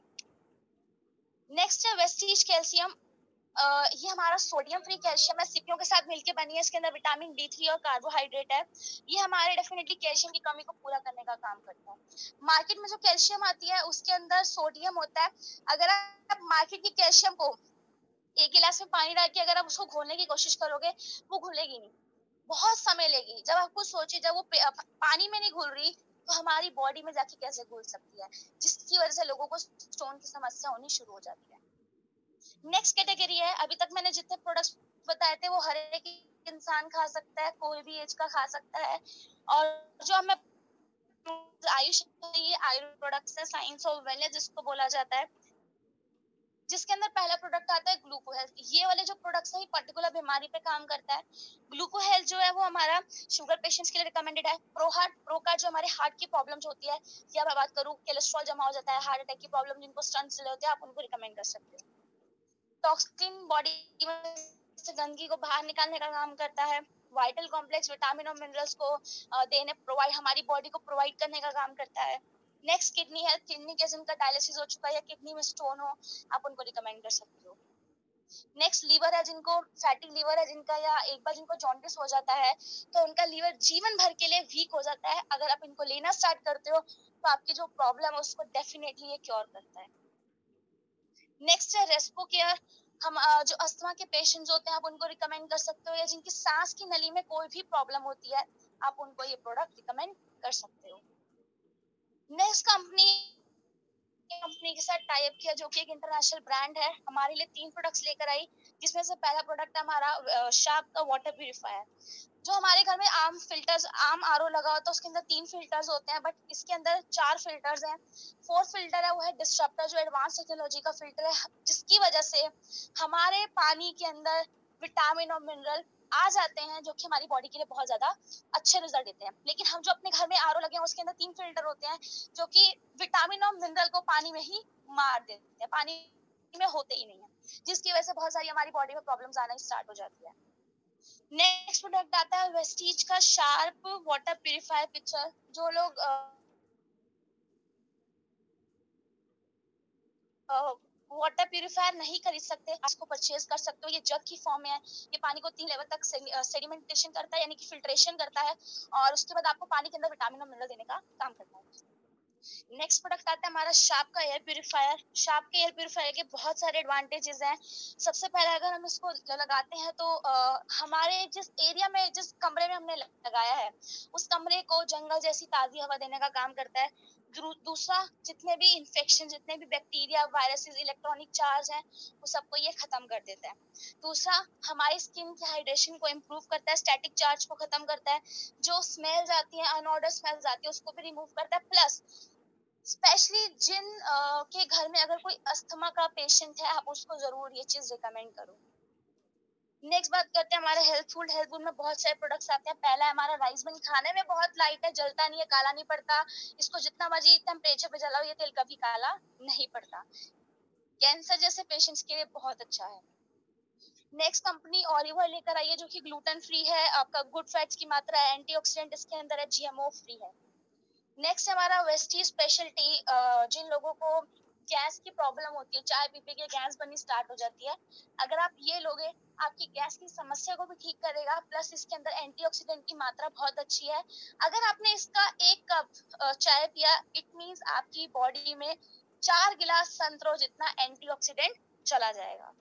Speaker 1: नेक्स्ट है वेस्टीज कैल्शियम। Uh, ये हमारा सोडियम फ्री कैल्शियम है, सीपियों के साथ मिलके बनी है। इसके अंदर विटामिन डी थ्री और कार्बोहाइड्रेट है। ये हमारे डेफिनेटली कैल्शियम की कमी को पूरा करने का काम करता है। मार्केट में जो कैल्शियम आती है उसके अंदर सोडियम होता है। अगर आप मार्केट की कैल्शियम को एक गिलास में पानी डाल के अगर आप उसको घोलने की कोशिश करोगे, वो घुलेगी नहीं, बहुत समय लेगी। जब आप खुद सोचिए, जब वो पानी में नहीं घुल रही तो हमारी बॉडी में जाके कैसे घुल सकती है, जिसकी वजह से लोगों को स्टोन की समस्या होनी शुरू हो जाती है। नेक्स्ट कैटेगरी है, अभी तक मैंने जितने प्रोडक्ट्स बताए थे वो हर एक इंसान खा सकता है, कोई भी एज का खा सकता है। और जो हमें आयुष ये आयुर्वेद प्रोडक्ट्स है, साइंस ऑफ वेलनेस जिसको बोला जाता है, जिसके अंदर पहला प्रोडक्ट आता है ग्लूको हेल्थ। ये वाले जो प्रोडक्ट्स है ये पर्टिकुलर बीमारी पे काम करता है। ग्लूको हेल्थ जो है वो हमारा शुगर पेशेंट्स के लिए रिकमेंडेड है। प्रो हार्ट प्रो का जो हमारे हार्ट की प्रॉब्लम्स होती है, या मैं बात करूँ कोलेस्ट्रॉल जमा हो जाता है, हार्ट अटैक की प्रॉब्लम जिनको स्टंट्स होते हैं, आप उनको रिकमेंड कर सकते हो। टॉक्सिन बॉडी में से गंदगी को बाहर निकालने का काम करता है। वाइटल कॉम्प्लेक्स विटामिन और मिनरल्स को देने प्रोवाइड हमारी बॉडी को प्रोवाइड करने का काम करता है। नेक्स्ट किडनी हेल्थ, किडनी के जिनका डायलिसिस हो चुका है या किडनी में स्टोन हो, आप उनको रिकमेंड कर सकते हो। नेक्स्ट लीवर है, जिनको फैटी लीवर है जिनका, या एक बार जिनको जॉन्डिस हो जाता है तो उनका लीवर जीवन भर के लिए वीक हो जाता है। अगर आप इनको लेना स्टार्ट करते हो तो आपकी जो प्रॉब्लम है उसको डेफिनेटली ये क्योर करता है। नेक्स्ट है रेस्पो केयर। हम जो अस्थमा के पेशेंट्स होते हैं आप उनको रिकमेंड कर सकते हो, या जिनकी सांस की नली में कोई भी प्रॉब्लम होती है आप उनको ये प्रोडक्ट रिकमेंड कर सकते हो। नेक्स्ट कंपनी कंपनी के साथ टाई अप किया जो कि एक इंटरनेशनल ब्रांड है, हमारे लिए तीन प्रोडक्ट्स लेकर आई, जिसमें से पहला प्रोडक्ट है हमारा शार्प का वाटर प्यूरिफायर। जो हमारे घर में आम फिल्टर्स आम आरओ लगा होता है उसके अंदर तीन फिल्टर्स होते हैं, बट इसके अंदर चार फिल्टर्स हैं। फोर्थ फिल्टर है वो है डिस्ट्रप्टर, जो एडवांस टेक्नोलॉजी का फिल्टर है, जिसकी वजह से हमारे पानी के अंदर विटामिन और मिनरल आ जाते हैं जो कि हमारी बॉडी के लिए बहुत ज्यादा अच्छे रिजल्ट देते हैं। लेकिन हम जो अपने घर में आरओ लगे हैं उसके अंदर तीन फिल्टर होते हैं जो कि विटामिन और मिनरल को पानी में ही मार देते हैं, पानी में होते ही नहीं है, जिसकी वजह से बहुत सारी हमारी बॉडी में प्रॉब्लम्स आना स्टार्ट हो जाती है। नेक्स्ट प्रोडक्ट आता है वेस्टीज का शार्प वाटर प्यूरिफायर पिक्चर। जो लोग वाटर प्यूरिफायर नहीं खरीद सकते इसको परचेज कर सकते हो। ये जग की फॉर्म में है, ये पानी को तीन लेवल तक सेडिमेंटेशन करता है यानी कि फिल्ट्रेशन करता है, और उसके बाद आपको पानी के अंदर विटामिन और मिनरल देने का काम करता है। नेक्स्ट प्रोडक्ट आता है हमारा शार्प का एयर प्यूरिफायर। शार्प के एयर प्यूरिफायर के बहुत सारे एडवांटेजेस हैं। सबसे पहले अगर हम इसको लगाते हैं तो आ, हमारे जिस एरिया में जिस कमरे में हमने लगाया है उस कमरे को जंगल जैसी ताजी हवा देने का काम करता है। दूसरा, जितने भी इंफेक्शन, जितने भी बैक्टीरिया, वायरसेस, इलेक्ट्रॉनिक चार्ज हैं वो सबको ये खत्म कर देता है। दूसरा, हमारी स्किन की हाइड्रेशन को इम्प्रूव करता है, स्टैटिक चार्ज को खत्म करता है, जो स्मेल्स आती हैं अनऑर्डर स्मेल्स आती है उसको भी रिमूव करता है। प्लस स्पेशली जिन uh, के घर में अगर कोई अस्थमा का पेशेंट है आप उसको जरूर ये चीज रिकमेंड करो। नेक्स्ट बात करते हैं हमारे हेल्थ फूड। हेल्थ फूड में बहुत सारे प्रोडक्ट्स आते हैं। पहला है हमारा राइस बन, खाने में बहुत लाइट है, जलता नहीं है, काला नहीं पड़ता, इसको जितना मर्जी टेम्परेचर पे जलाओ ये तेल कभी काला नहीं पड़ता। कैंसर जैसे पेशेंट्स के लिए बहुत अच्छा है। नेक्स्ट कंपनी ऑलिवर लेकर आई है जो कि ग्लूटेन फ्री है, आपका गुड फैट्स की मात्रा है, एंटीऑक्सीडेंट इसके अंदर है, जीएमओ फ्री है। नेक्स्ट हमारा वेस्टी स्पेशल टी। जिन लोगों को गैस की प्रॉब्लम होती है, चाय पी पी के गैस बननी स्टार्ट हो जाती है, अगर आप ये लोगे आपकी गैस की समस्या को भी ठीक करेगा, प्लस इसके अंदर एंटीऑक्सीडेंट की मात्रा बहुत अच्छी है। अगर आपने इसका एक कप चाय पिया इट मींस आपकी बॉडी में चार गिलास संतरो जितना एंटीऑक्सीडेंट चला जाएगा।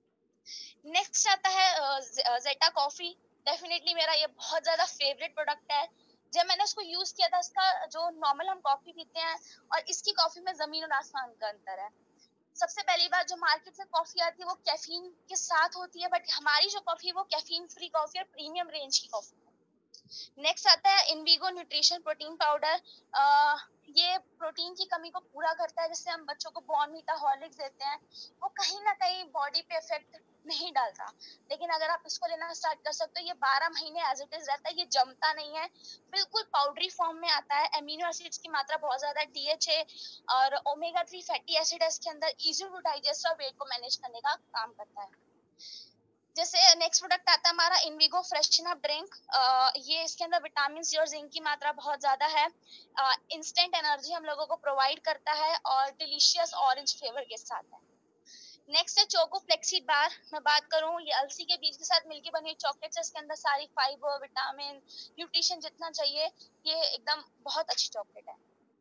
Speaker 1: नेक्स्ट आता है जेटा कॉफी। डेफिनेटली मेरा ये बहुत ज्यादा फेवरेट प्रोडक्ट है। जब मैंने उसको यूज किया था, इसका जो नॉर्मल हम कॉफी पीते हैं और इसकी कॉफी में जमीन और आसमान का अंतर है। सबसे पहली बात, जो मार्केट से कॉफी आती है वो कैफीन के साथ होती है, बट हमारी जो कॉफी है वो कैफीन फ्री कॉफी और प्रीमियम रेंज की कॉफी है। नेक्स्ट आता है इनवीगो न्यूट्रिशन प्रोटीन पाउडर। ये प्रोटीन की कमी को पूरा करता है। जैसे हम बच्चों को बॉर्नवीटा हॉर्लिक्स देते हैं, वो कहीं ना कहीं बॉडी पे इफेक्ट नहीं डालता, लेकिन अगर आप इसको लेना स्टार्ट कर सकते हो ये बारह महीने एज इट इज रहता है, ये जमता नहीं है, बिल्कुल पाउडरी फॉर्म में आता है। एमिनो एसिड्स की मात्रा बहुत ज्यादा है, डीएचए और ओमेगा थ्री फैटी एसिड है इसके अंदर, इजी टू डाइजेस्ट और वेट को मैनेज करने का काम करता है। जैसे नेक्स्ट प्रोडक्ट आता है हमारा इनविगो फ्रेशन अप ड्रिंक। ये इसके अंदर विटामिन सी और जिंक की मात्रा बहुत ज्यादा है, इंस्टेंट uh, एनर्जी हम लोगों को प्रोवाइड करता है और डिलीशियस ऑरेंज फ्लेवर के साथ है। नेक्स्ट है चोको फ्लेक्सी बार। मैं बात करूं, ये अलसी के बीज के साथ मिलकर बनी हुई चॉकलेट है, इसके अंदर सारी फाइबर, विटामिन, न्यूट्रिशन जितना चाहिए, ये एकदम बहुत अच्छी चॉकलेट है।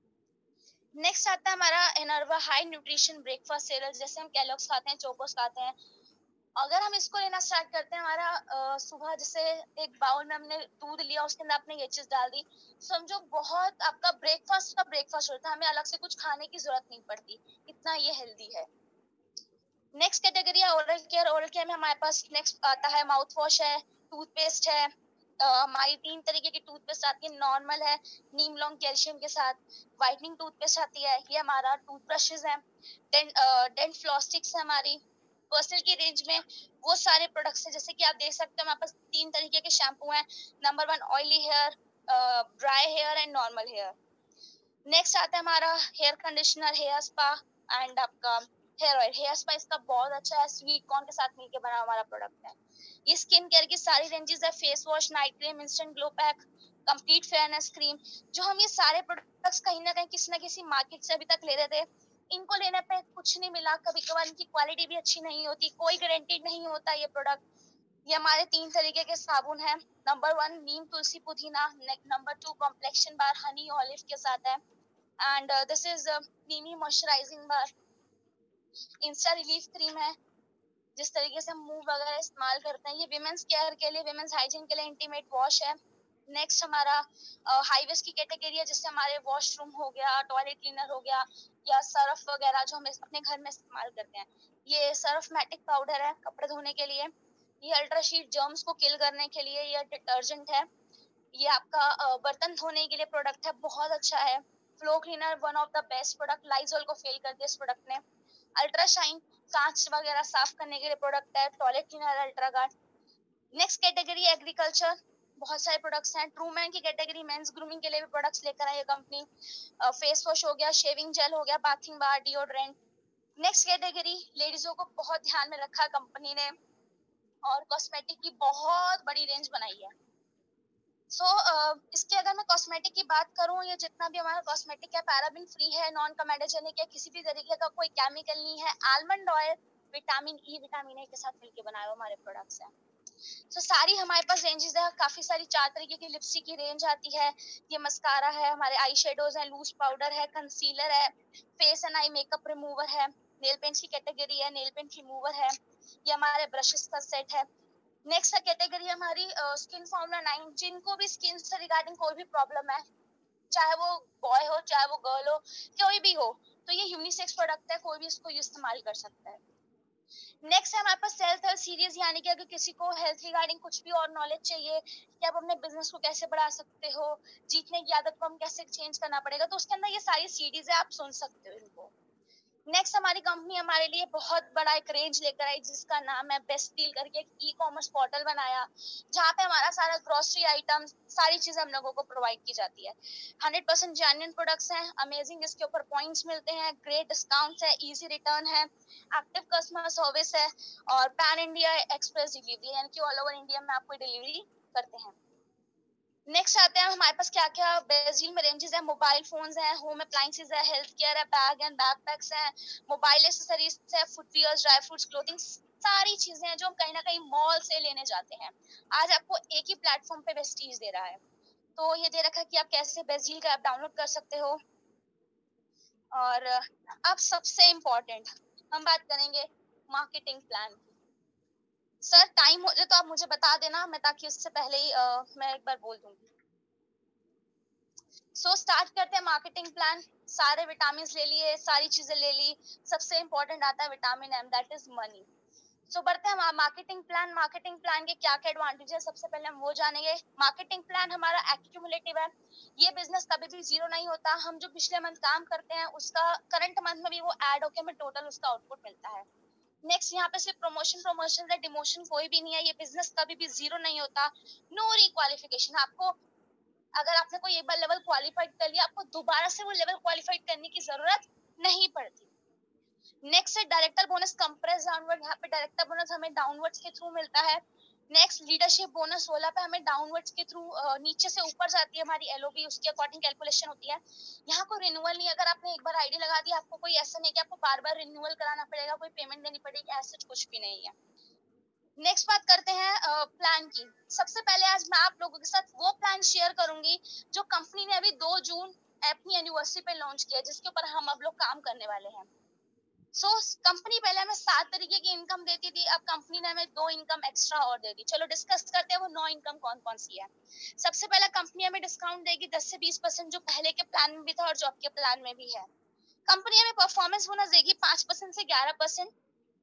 Speaker 1: नेक्स्ट आता है हमारा Enerva high nutrition breakfast cereal. जैसे हम कैलॉग्स खाते हैं, चोकोस खाते हैं, अगर हम इसको लेना स्टार्ट करते हैं, हमारा आ, सुबह जैसे एक बाउल में हमने दूध लिया उसके अंदर आपने ये चीज डाल दी, समझो बहुत आपका ब्रेकफास्ट का ब्रेकफास्ट होता है, हमें अलग से कुछ खाने की जरूरत नहीं पड़ती, इतना ये हेल्दी है। नेक्स्ट कैटेगरी है ओरल केयर। ओरल केयर में हमारे पास नेक्स्ट आता है माउथ वॉश है, टूथपेस्ट है। uh, हमारी तीन तरीके की टूथपेस्ट आती है, नॉर्मल है, नीम लॉन्ग कैल्शियम के साथ, व्हाइटनिंग टूथपेस्ट आती है, ये हमारा टूथब्रशेस है, डेंट डेंट फ्लॉस्टिक्स है हमारी। पर्सनल की रेंज में वो सारे प्रोडक्ट्स हैं, जैसे कि आप देख सकते हो हमारे पास तीन तरीके के शैम्पू हैं। Number one oily hair, dry hair and normal hair. Next आता है हमारा hair conditioner, hair spa and आपका हेयर ऑयल। हेयर स्पा इसका बहुत अच्छा है, स्वीट कॉर्न के साथ मिलकर बना हमारा प्रोडक्ट है। ये स्किन केयर की सारी रेंजेस है, face wash, night cream, instant glow pack, complete fairness cream. जो हम ये सारे प्रोडक्ट्स कहीं ना कहीं किसी ना किसी मार्केट से अभी तक ले रहे थे, इनको लेने पे कुछ नहीं मिला, कभी कभार इनकी क्वालिटी भी अच्छी नहीं होती, कोई गारंटी नहीं होता ये प्रोडक्ट। ये हमारे तीन तरीके के साबुन है। Number one neem tulsi pudina, number two complexion bar honey olive के साथ है, and this is creamy moisturising bar. Insta relief cream है, जिस तरीके से हम मुंह वगैरह इस्तेमाल करते हैं। ये विमेंस केयर के लिए, विमेंस हाइजीन के लिए इंटीमेट वॉश है। नेक्स्ट हमारा हाईवेस की कैटेगरी है, जिससे हमारे वॉशरूम हो गया, टॉयलेट क्लीनर हो गया, या सर्फ वगैरह जो हम अपने घर में इस्तेमाल करते हैं। ये सर्फ मैटिक पाउडर है कपड़े धोने के लिए। ये अल्ट्रा शीट जर्म्स को किल करने के लिए ये डिटर्जेंट है। ये आपका uh, बर्तन धोने के लिए प्रोडक्ट है, बहुत अच्छा है। Floor cleaner one of the best product, Lysol को फेल कर दिया इस प्रोडक्ट ने। अल्ट्रा शाइन कांच वगैरह साफ करने के लिए प्रोडक्ट है। Toilet cleaner ultra guard. Next category agriculture, बहुत सारे प्रोडक्ट्स हैं। ट्रू मैन की कैटेगरी मेंस ग्रूमिंग के लिए भी प्रोडक्ट्स लेकर आई है कंपनी। फेस वॉश हो गया, शेविंग जेल हो गया, bathing bar, deodorant. Next category लेडीजों को बहुत ध्यान में रखा कंपनी ने, और कॉस्मेटिक की बहुत बड़ी रेंज बनाई है। सो so, uh, इसके अगर मैं कॉस्मेटिक की बात करूं, ये जितना भी हमारा कॉस्मेटिक है पैराबिन फ्री है, नॉन कमेडोजेनिक है, किसी भी तरीके का कोई केमिकल नहीं है। Almond oil vitamin E, vitamin A के साथ मिलकर बनाए हुए हमारे प्रोडक्ट्स हैं। तो सारी हमारे पास रेंजेस है, काफी सारी चार तरीके की लिपस्टिक की रेंज आती है। ये मस्कारा है, हमारे आई शेडोज है, लूज पाउडर है, कंसीलर है, face and eye makeup remover है, नेल पेंट्स की कैटेगरी है, नेल पेंट रिमूवर है, ये हमारे ब्रशेस का सेट है। नेक्स्ट कैटेगरी हमारी स्किन फॉर्मुला नाइन, जिनको भी स्किन से रिगार्डिंग कोई भी प्रॉब्लम है, चाहे वो बॉय हो चाहे वो गर्ल हो, कोई भी हो, तो ये यूनिसेक्स प्रोडक्ट है, कोई भी इसको इस्तेमाल कर सकता है। नेक्स्ट है हमारे पास सेल्फ हेल्थ सीरीज, यानी कि अगर किसी को हेल्थ रिगार्डिंग कुछ भी और नॉलेज चाहिए कि आप अपने बिजनेस को कैसे बढ़ा सकते हो, जीतने की आदत को हम कैसे चेंज करना पड़ेगा, तो उसके अंदर ये सारी सीरीज है, आप सुन सकते हो इनको। नेक्स्ट हमारी कंपनी हमारे लिए बहुत बड़ा एक रेंज लेकर आई, जिसका नाम है बेस्ट डील करके, एक ई कॉमर्स पोर्टल बनाया, जहाँ पे हमारा सारा ग्रोसरी आइटम, सारी चीजें हम लोगों को प्रोवाइड की जाती है। हंड्रेड परसेंट जेन्युइन प्रोडक्ट्स हैं, अमेजिंग इसके ऊपर पॉइंट्स मिलते हैं, ग्रेट डिस्काउंट्स है, इजी रिटर्न है, एक्टिव कस्टमर सर्विस है, और पैन इंडिया एक्सप्रेस डिलीवरी, यानी कि ऑल ओवर इंडिया में आपको डिलीवरी करते हैं। नेक्स्ट आते हैं हमारे पास क्या क्या बेसिल में रेंजेस है। मोबाइल फोन्स हैं, होम अप्लायंसेस है, हेल्थ केयर है, बैग एंड बैकपैक्स हैं, मोबाइल एक्सेसरीज है, फुटवियर्स, ड्राई फ्रूट्स, क्लोथिंग, सारी चीजें हैं जो हम कहीं ना कहीं मॉल से लेने जाते हैं, आज आपको एक ही प्लेटफॉर्म पे वेस्टीज दे रहा है। तो ये दे रखा है कि आप कैसे बेसिल का ऐप डाउनलोड कर सकते हो। और अब सबसे इम्पोर्टेंट हम बात करेंगे मार्केटिंग प्लान की। सर टाइम हो जाए तो आप मुझे बता देना, मैं ताकि उससे पहले ही uh, मैं एक बार बोल दूंगी। सो so, स्टार्ट करते हैं मार्केटिंग प्लान। सारे विटामिन ले लिए, सारी चीजें ले ली, सबसे इंपॉर्टेंट आता है vitamin M, that is money. So बढ़ते हैं मार्केटिंग प्लान। मार्केटिंग प्लान के क्या क्या एडवांटेज है, सबसे पहले हम वो जानेंगे। मार्केटिंग प्लान हमारा एक्यूमुलेटिव है, ये बिजनेस कभी भी जीरो नहीं होता। हम जो पिछले मंथ काम करते हैं उसका करंट मंथ में भी वो ऐड होकर हमें टोटल उसका आउटपुट मिलता है। नेक्स्ट यहाँ पे सिर्फ प्रमोशन प्रमोशन है, डिमोशन कोई भी नहीं है, ये बिजनेस कभी भी जीरो नहीं होता। नो रिक्वालिफिकेशन, आपको अगर आपने कोई एक बार लेवल क्वालिफाइड कर लिया, आपको दोबारा से वो लेवल क्वालिफाइड करने की जरूरत नहीं पड़ती। नेक्स्ट है डायरेक्टर बोनस कंप्रेस डाउनवर्ड, यहाँ पे डायरेक्टर बोनस हमें डाउनवर्ड्स के थ्रू मिलता है। नेक्स्ट लीडरशिप बोनस सोलह पे हमें डाउनवर्ड्स के थ्रू नीचे से ऊपर जाती है हमारी एलओबी, उसके अकॉर्डिंग कैलकुलेशन होती है। यहाँ को रिन्यूअल नहीं, अगर आपने एक बार आईडी लगा दी, आपको कोई ऐसा नहीं कि आपको बार बार रिन्यूअल कराना पड़ेगा, कोई पेमेंट देनी पड़ेगी, ऐसा कुछ भी नहीं है। नेक्स्ट बात करते हैं प्लान की। सबसे पहले आज मैं आप लोगों के साथ वो प्लान शेयर करूंगी जो कंपनी ने अभी दो जून अपनी एनिवर्सरी पे लॉन्च किया, जिसके ऊपर हम अब लोग काम करने वाले हैं। सो so, कंपनी पहले हमें सात तरीके की इनकम देती थी, अब कंपनी ने हमें दो इनकम एक्स्ट्रा और दे दी। चलो डिस्कस करते हैं वो नौ इनकम कौन कौन सी है। सबसे पहला कंपनी हमें डिस्काउंट देगी दस से बीस परसेंट, जो पहले के प्लान में भी था और जो आपके प्लान में भी है। कंपनी हमें परफॉर्मेंस बोनस देगी पांच परसेंट से ग्यारह परसेंट,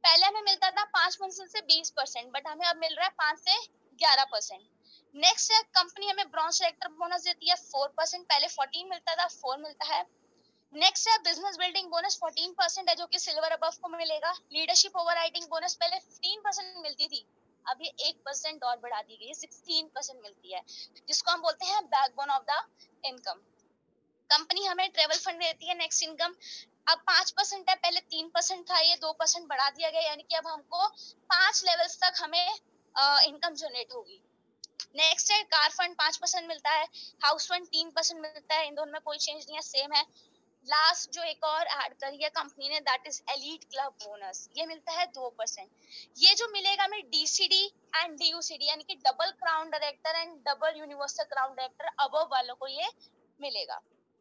Speaker 1: पहले हमें मिलता था पांच परसेंट से बीस परसेंट, बट हमें अब मिल रहा है पांच से ग्यारह परसेंट। नेक्स्ट है कंपनी हमें ब्रॉन्ज डायरेक्टर बोनस देती है फोर परसेंट, पहले फोर्टीन मिलता था, फोर मिलता है। नेक्स्ट है business building bonus fourteen percent है, जो कि सिल्वर अबव को मिलेगा। लीडरशिप ओवरराइडिंग बोनस पहले फिफ्टीन परसेंट मिलती थी, अब ये एक परसेंट और बढ़ा दी गई, सिक्सटीन परसेंट मिलती है, जिसको हम बोलते हैं backbone of the income. Company हमें ट्रेवल फंड देती है। नेक्स्ट इनकम अब पांच परसेंट है, पहले तीन परसेंट था, ये दो परसेंट बढ़ा दिया गया, यानी कि अब हमको पांच लेवल्स तक हमें इनकम जनरेट होगी। नेक्स्ट है कार फंड पांच परसेंट मिलता है, हाउस फंड तीन परसेंट मिलता है, इन दोनों में कोई चेंज नहीं है, सेम है। लास्ट जो एक और ऐड करी है कंपनी ने, that is elite club bonus, ये मिलता है दो परसेंट। ये जो मिलेगा हमें डीसीडी एंड डीयूसीडी यानी कि double crown director and double universal crown director above वालों को ये मिलेगा।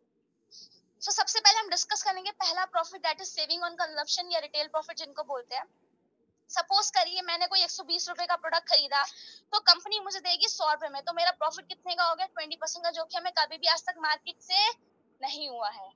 Speaker 1: सो so, सबसे पहले हम डिस्कस करेंगे पहला profit, that is saving on consumption या रिटेल प्रॉफिट जिनको बोलते हैं। सपोज करिए मैंने कोई एक सौ बीस रुपए का प्रोडक्ट खरीदा, तो कंपनी मुझे देगी सौ रुपए में, तो मेरा प्रॉफिट कितने का हो गया, ट्वेंटी परसेंट का, जो कि हमें कभी भी आज तक मार्केट से नहीं हुआ है।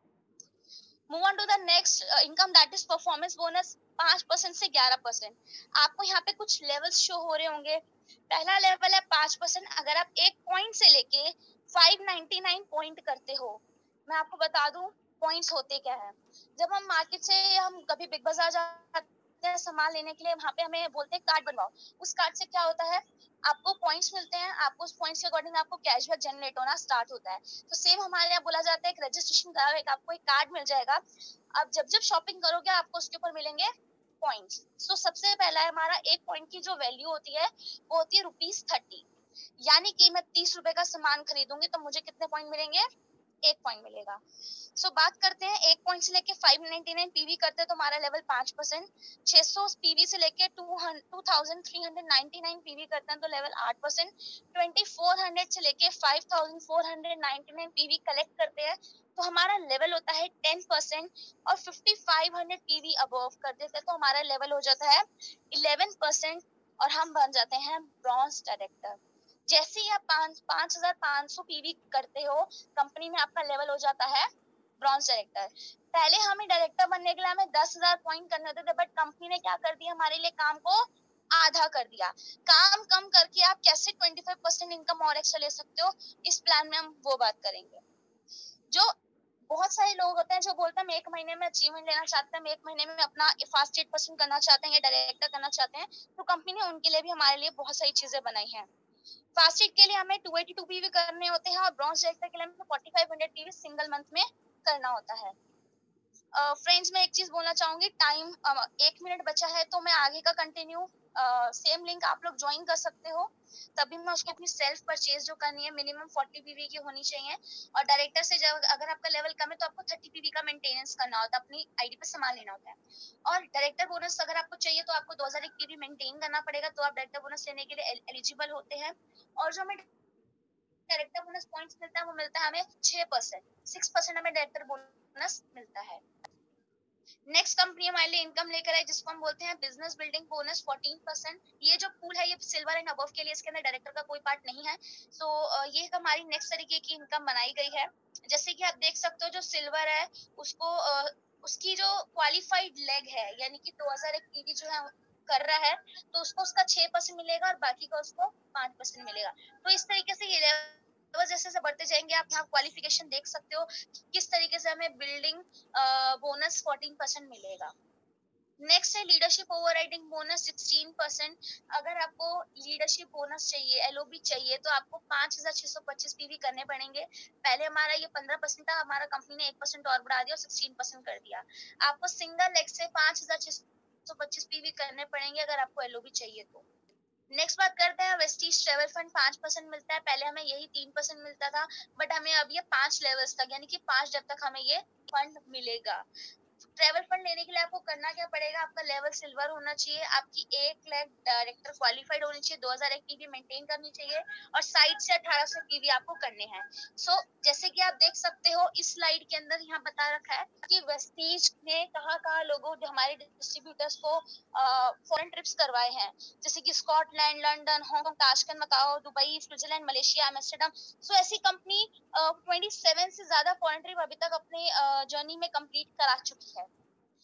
Speaker 1: Move on to the next income, that is performance bonus, पांच परसेंट से ग्यारह परसेंट। आपको यहाँ पे कुछ लेवल्स शो हो रहे होंगे। पहला लेवल है पांच परसेंट, अगर आप एक पॉइंट से लेके फाइव नाइनटी नाइन पॉइंट करते हो। मैं आपको बता दूं पॉइंट्स होते क्या है। जब हम मार्केट से हम कभी बिग बाजार जाते हैं सामान लेने के लिए, वहां पे हमें बोलते हैं कार्ड बनवाओ। उस कार्ड से क्या होता है, आपको पॉइंट्स मिलते हैं, आपको उस पॉइंट्स के अकॉर्डिंग आपको कैशबैक जनरेट होना स्टार्ट होता है। तो सेम हमारे यहाँ बोला जाता है एक रजिस्ट्रेशन कराओ, एक आपको एक कार्ड मिल जाएगा, अब जब जब शॉपिंग करोगे आपको उसके ऊपर मिलेंगे पॉइंट्स। सो so, सबसे पहला है हमारा एक पॉइंट की जो वैल्यू होती है वो होती है रुपीज थर्टी, यानी कि मैं तीस रुपए का सामान खरीदूंगी तो मुझे कितने पॉइंट मिलेंगे, एक पॉइंट मिलेगा। सो so, बात करते हैं एक पॉइंट से लेके फाइव नाइनटी नाइन पीवी करते हैं तो हमारा लेवल पांच परसेंट, छह सौ पीवी से लेके two thousand three hundred ninety nine PV करते हैं तो लेवल आठ परसेंट, ट्वेंटी फोर हंड्रेड से लेके five thousand four hundred ninety nine PV collect करते हैं तो हमारा लेवल होता है टेन परसेंट, और fifty five hundred PV above कर देते हैं तो हमारा लेवल हो जाता है इलेवन परसेंट, और हम बन जाते हैं ब्रॉन्ज डायरेक्टर। जैसे ही आप पांच पांच हजार पांच सौ पीवी करते हो कंपनी में आपका लेवल हो जाता है ब्रॉन्ज डायरेक्टर। पहले हमें डायरेक्टर बनने के लिए हमें दस हजार पॉइंट करने होते थे, बट कंपनी ने क्या कर दिया, हमारे लिए काम को आधा कर दिया। काम कम करके आप कैसे ट्वेंटी फाइव परसेंट इनकम और एक्स्ट्रा ले सकते हो, इस प्लान में हम वो बात करेंगे। जो बहुत सारे लोग होते हैं जो बोलते हैं हम एक महीने में अचीवमेंट लेना चाहते हैं, हम एक महीने में अपना फास्ट एट परसेंट करना चाहते हैं या डायरेक्टर करना चाहते हैं, तो कंपनी ने उनके लिए भी हमारे लिए बहुत सारी चीजें बनाई हैं। फास्ट एट के लिए हमें टू एटी टू पीवी करने होते हैं और ब्रॉन्ज डायरेक्टर के लिए हमें forty five hundred PV single month में करना होता है। फ्रेंड्स uh, मैं एक चीज बोलना चाहूंगी, टाइम uh, एक मिनट बचा है तो मैं आगे का कंटिन्यू सेम लिंक आप लोग ज्वाइन कर सकते हो, तभी मैं उसको अपनी सेल्फ परचेज जो करनी है मिनिमम फोर्टी पीवी की होनी चाहिए, और डायरेक्टर से जब अगर आपका लेवल कम है तो आपको थर्टी पीवी का मेंटेनेंस करना होता है, अपनी आईडी पे सामान लेना होता है। और डायरेक्टर बोनस अगर आपको चाहिए तो आपको दो हज़ार एक पीवी मेंटेन करना पड़ेगा, तो आप डायरेक्टर बोनस लेने के लिए एलिजिबल होते हैं। और जो हमें डायरेक्टर बोनस पॉइंट्स मिलता है वो मिलता है हमें छह परसेंट, सिक्स परसेंट हमें डायरेक्टर बोनस मिलता है। नेक्स्ट कंपनी हमारे लिए इनकम लेकर आई जिसको हम बोलते हैं business building bonus fourteen percent. ये जो पूल है ये सिल्वर एंड अबव के लिए, इसके अंदर डायरेक्टर का कोई पार्ट नहीं है। सो so, uh, ये हमारी नेक्स्ट तरीके की इनकम बनाई गई है। जैसे कि आप देख सकते हो जो सिल्वर है उसको uh, उसकी जो क्वालिफाइड लेग है यानी कि दो हज़ार एक पीवी जो है कर रहा है तो उसको उसका छह परसेंट मिलेगा और बाकी का उसको पांच परसेंट मिलेगा। तो इस तरीके से ये लेवल जैसे जैसे बढ़ते जाएंगे आप यहाँ क्वालिफिकेशन देख सकते हो किस तरीके से हमें बिल्डिंग बोनस फोर्टीन परसेंट मिलेगा। नेक्स्ट है leadership overriding bonus sixteen percent. अगर आपको लीडरशिप बोनस चाहिए, एलओबी चाहिए, तो आपको पांच हजार छह सौ पच्चीस पीवी करने पड़ेंगे। पहले हमारा ये पंद्रह परसेंट था, हमारा कंपनी ने एक परसेंट और बढ़ा दिया और सिक्सटीन परसेंट कर दिया। आपको सिंगल लेग से पांच हजार छह सौ पच्चीस पीवी करने पड़ेंगे अगर आपको एलओबी चाहिए तो। नेक्स्ट बात करते हैं वेस्टीज ट्रेवल फंड पांच परसेंट मिलता है, पहले हमें यही तीन परसेंट मिलता था, बट हमें अब ये पांच लेवल्स तक यानी कि पांच जब तक हमें ये फंड मिलेगा। ट्रेवल फंड लेने के लिए आपको करना क्या पड़ेगा, आपका लेवल सिल्वर होना चाहिए, आपकी एक लाख डायरेक्टर क्वालिफाइड होनी चाहिए, दो हज़ार एक पीवी मेंटेन करनी चाहिए और साइड से अठारह सौ पीवी आपको करने हैं। सो so, जैसे कि आप देख सकते हो इस स्लाइड के अंदर यहाँ बता रखा है कि वेस्टीज ने कहाँ कहाँ लोगों हमारे डिस्ट्रीब्यूटर्स को फॉरेन ट्रिप्स करवाए हैं, जैसे कि Scotland, London, Hong Kong, Tashkent, Macau, Dubai, Switzerland, Malaysia, Amsterdam. So ऐसी कंपनी ट्वेंटी सेवन से ज्यादा फॉरेन ट्रिप अभी तक अपनी जर्नी में कंप्लीट करा चुकी है।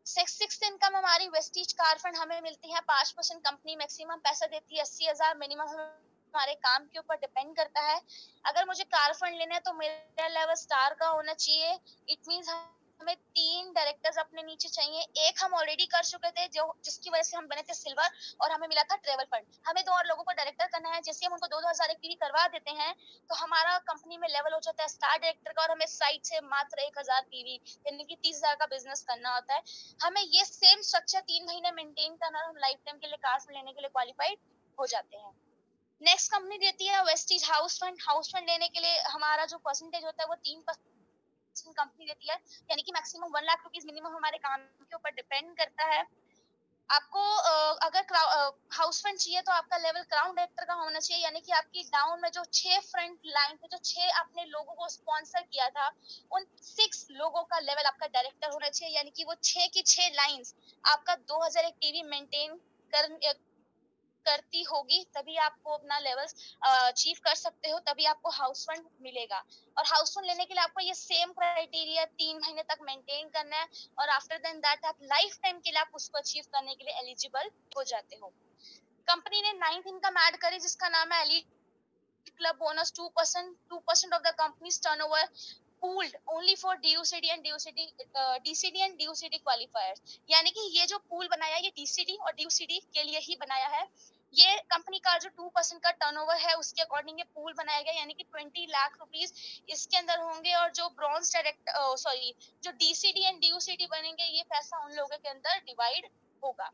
Speaker 1: सिक्स सिक्स इनकम हमारी वेस्टीज कार फंड हमें मिलती है पांच परसेंट, कंपनी मैक्सिमम पैसा देती है अस्सी हजार, मिनिमम हमारे काम के ऊपर डिपेंड करता है। अगर मुझे कार फंड लेना है तो मेरा लेवल स्टार का होना चाहिए। इट मींस हमें तीन डायरेक्टर्स अपने नीचे चाहिए। एक हम ऑलरेडी कर चुके थे जो जिसकी वजह से हम बने थे सिल्वर, और हमें मिला था ट्रेवल फंड। हमें दो और लोगों को डायरेक्टर करना है। जैसे हम उनको दो दो हजार एक पीवी करवा देते हैं तो हमारा कंपनी में लेवल हो जाता है स्टार डायरेक्टर का, और हमें साइड से मात्र एक हजार पीवी यानी कि तीस हजार का बिजनेस करना होता है। हमें ये सेम स्ट्रक्चर तीन महीने मेंटेन करना और हम लाइफ टाइम के लिए कार फंड लेने के लिए क्वालिफाइड हो जाते हैं। नेक्स्ट कंपनी देती है Vestige house fund. House fund लेने के लिए हमारा जो परसेंटेज होता है वो तीन परसेंट कंपनी देती है, यानी कि maximum one lakh rupees minimum हमारे काम के ऊपर डिपेंड करता है। आपको अगर हाउस फंड चाहिए तो आपका लेवल क्राउन डायरेक्टर का होना चाहिए, यानी कि आपकी डाउन में जो छह फ्रंट लाइन थे, जो छह आपने लोगों को स्पॉन्सर किया था, उन सिक्स लोगों का लेवल आपका डायरेक्टर होना चाहिए, यानी कि वो छह की छह लाइंस आपका दो हजार एक टीवी मेंटेन कर करती होगी, तभी आपको अपना लेवल अचीव कर सकते हो, तभी आपको हाउस फंड मिलेगा। और हाउस फंड लेने के लिए आपको ये सेम क्राइटेरिया तीन महीने तक मेंटेन करना है, और आफ्टर देन दैट आप लाइफ टाइम के लिए आप उसको अचीव करने के लिए एलिजिबल हो जाते हो। कंपनी ने नाइन्थ इनकम ऐड करी जिसका नाम है elite club bonus, two percent two percent of the company's turnover pooled only for D U C D and D U C D uh, D C D and D U C D qualifiers। यानी कि ये जो pool बनाया ये D C D और D U C D के लिए ही बनाया है। ये कंपनी का जो टू परसेंट का टर्नओवर है उसके अकॉर्डिंग ये पूल बनाया गया, यानी कि ट्वेंटी लाख रुपीस इसके अंदर होंगे, और जो ब्रॉन्ज डायरेक्ट सॉरी जो D C D and D U C D बनेंगे ये पैसा उन लोगों के अंदर डिवाइड होगा।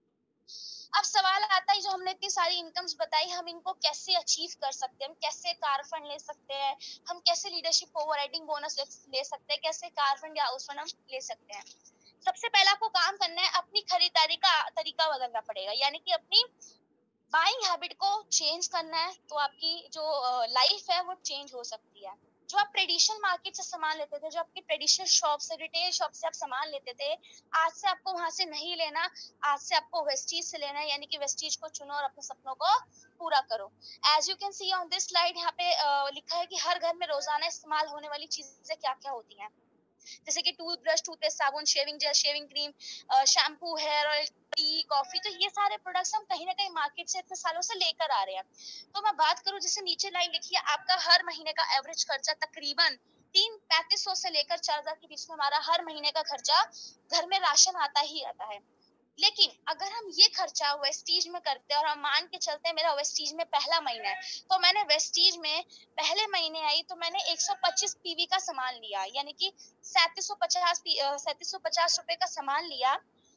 Speaker 1: अब सवाल आता है जो हमने इतनी सारी इनकम्स बताई हम इनको कैसे अचीव कर सकते हैं, हम कैसे कार फंड ले सकते हैं, हम कैसे लीडरशिप ओवरराइडिंग बोनस ले सकते हैं, कैसे कार फंड या हाउस फंड हम ले सकते हैं। सबसे पहला आपको काम करना है, अपनी खरीदारी का तरीका बदलना पड़ेगा, यानी कि अपनी बाइंग हैबिट को चेंज करना है, तो आपकी जो लाइफ है वो चेंज हो सकती है। जो आप ट्रेडिशनल मार्केट से सामान लेते थे, जो आपकी ट्रेडिशनल शॉप से रिटेल शॉप से आप सामान लेते थे, आज से आपको वहां से नहीं लेना, आज से आपको वेस्टीज से लेना है, यानी कि वेस्टीज को चुनो और अपने सपनों को पूरा करो। As you can see on this slide यहाँ पे uh, लिखा है कि हर घर में रोजाना इस्तेमाल होने वाली चीजें क्या क्या होती हैं, जैसे कि टूथब्रश, टूथपेस्ट, साबुन, shaving gel, shaving cream, shampoo, hair oil, tea, coffee, तो ये सारे प्रोडक्ट्स हम कहीं ना कहीं मार्केट से इतने सालों से लेकर आ रहे हैं। तो मैं बात करूं, जैसे नीचे लाइन लिखी है, आपका हर महीने का एवरेज खर्चा तकरीबन तीन पैंतीस सौ से लेकर चार हजार के बीच में हमारा हर महीने का खर्चा घर में राशन आता ही आता है। लेकिन अगर हम ये खर्चा वेस्टीज में करते हैं और हम मान के चलते हैं मेरा वेस्टीज में पहला महीना है, तो मैंने वेस्टीज में पहले महीने आई तो मैंने एक सौ पच्चीस पीवी का सामान लिया, यानी कि सैंतीस सौ पचास सैंतीस सौ पचास रुपए का सामान लिया।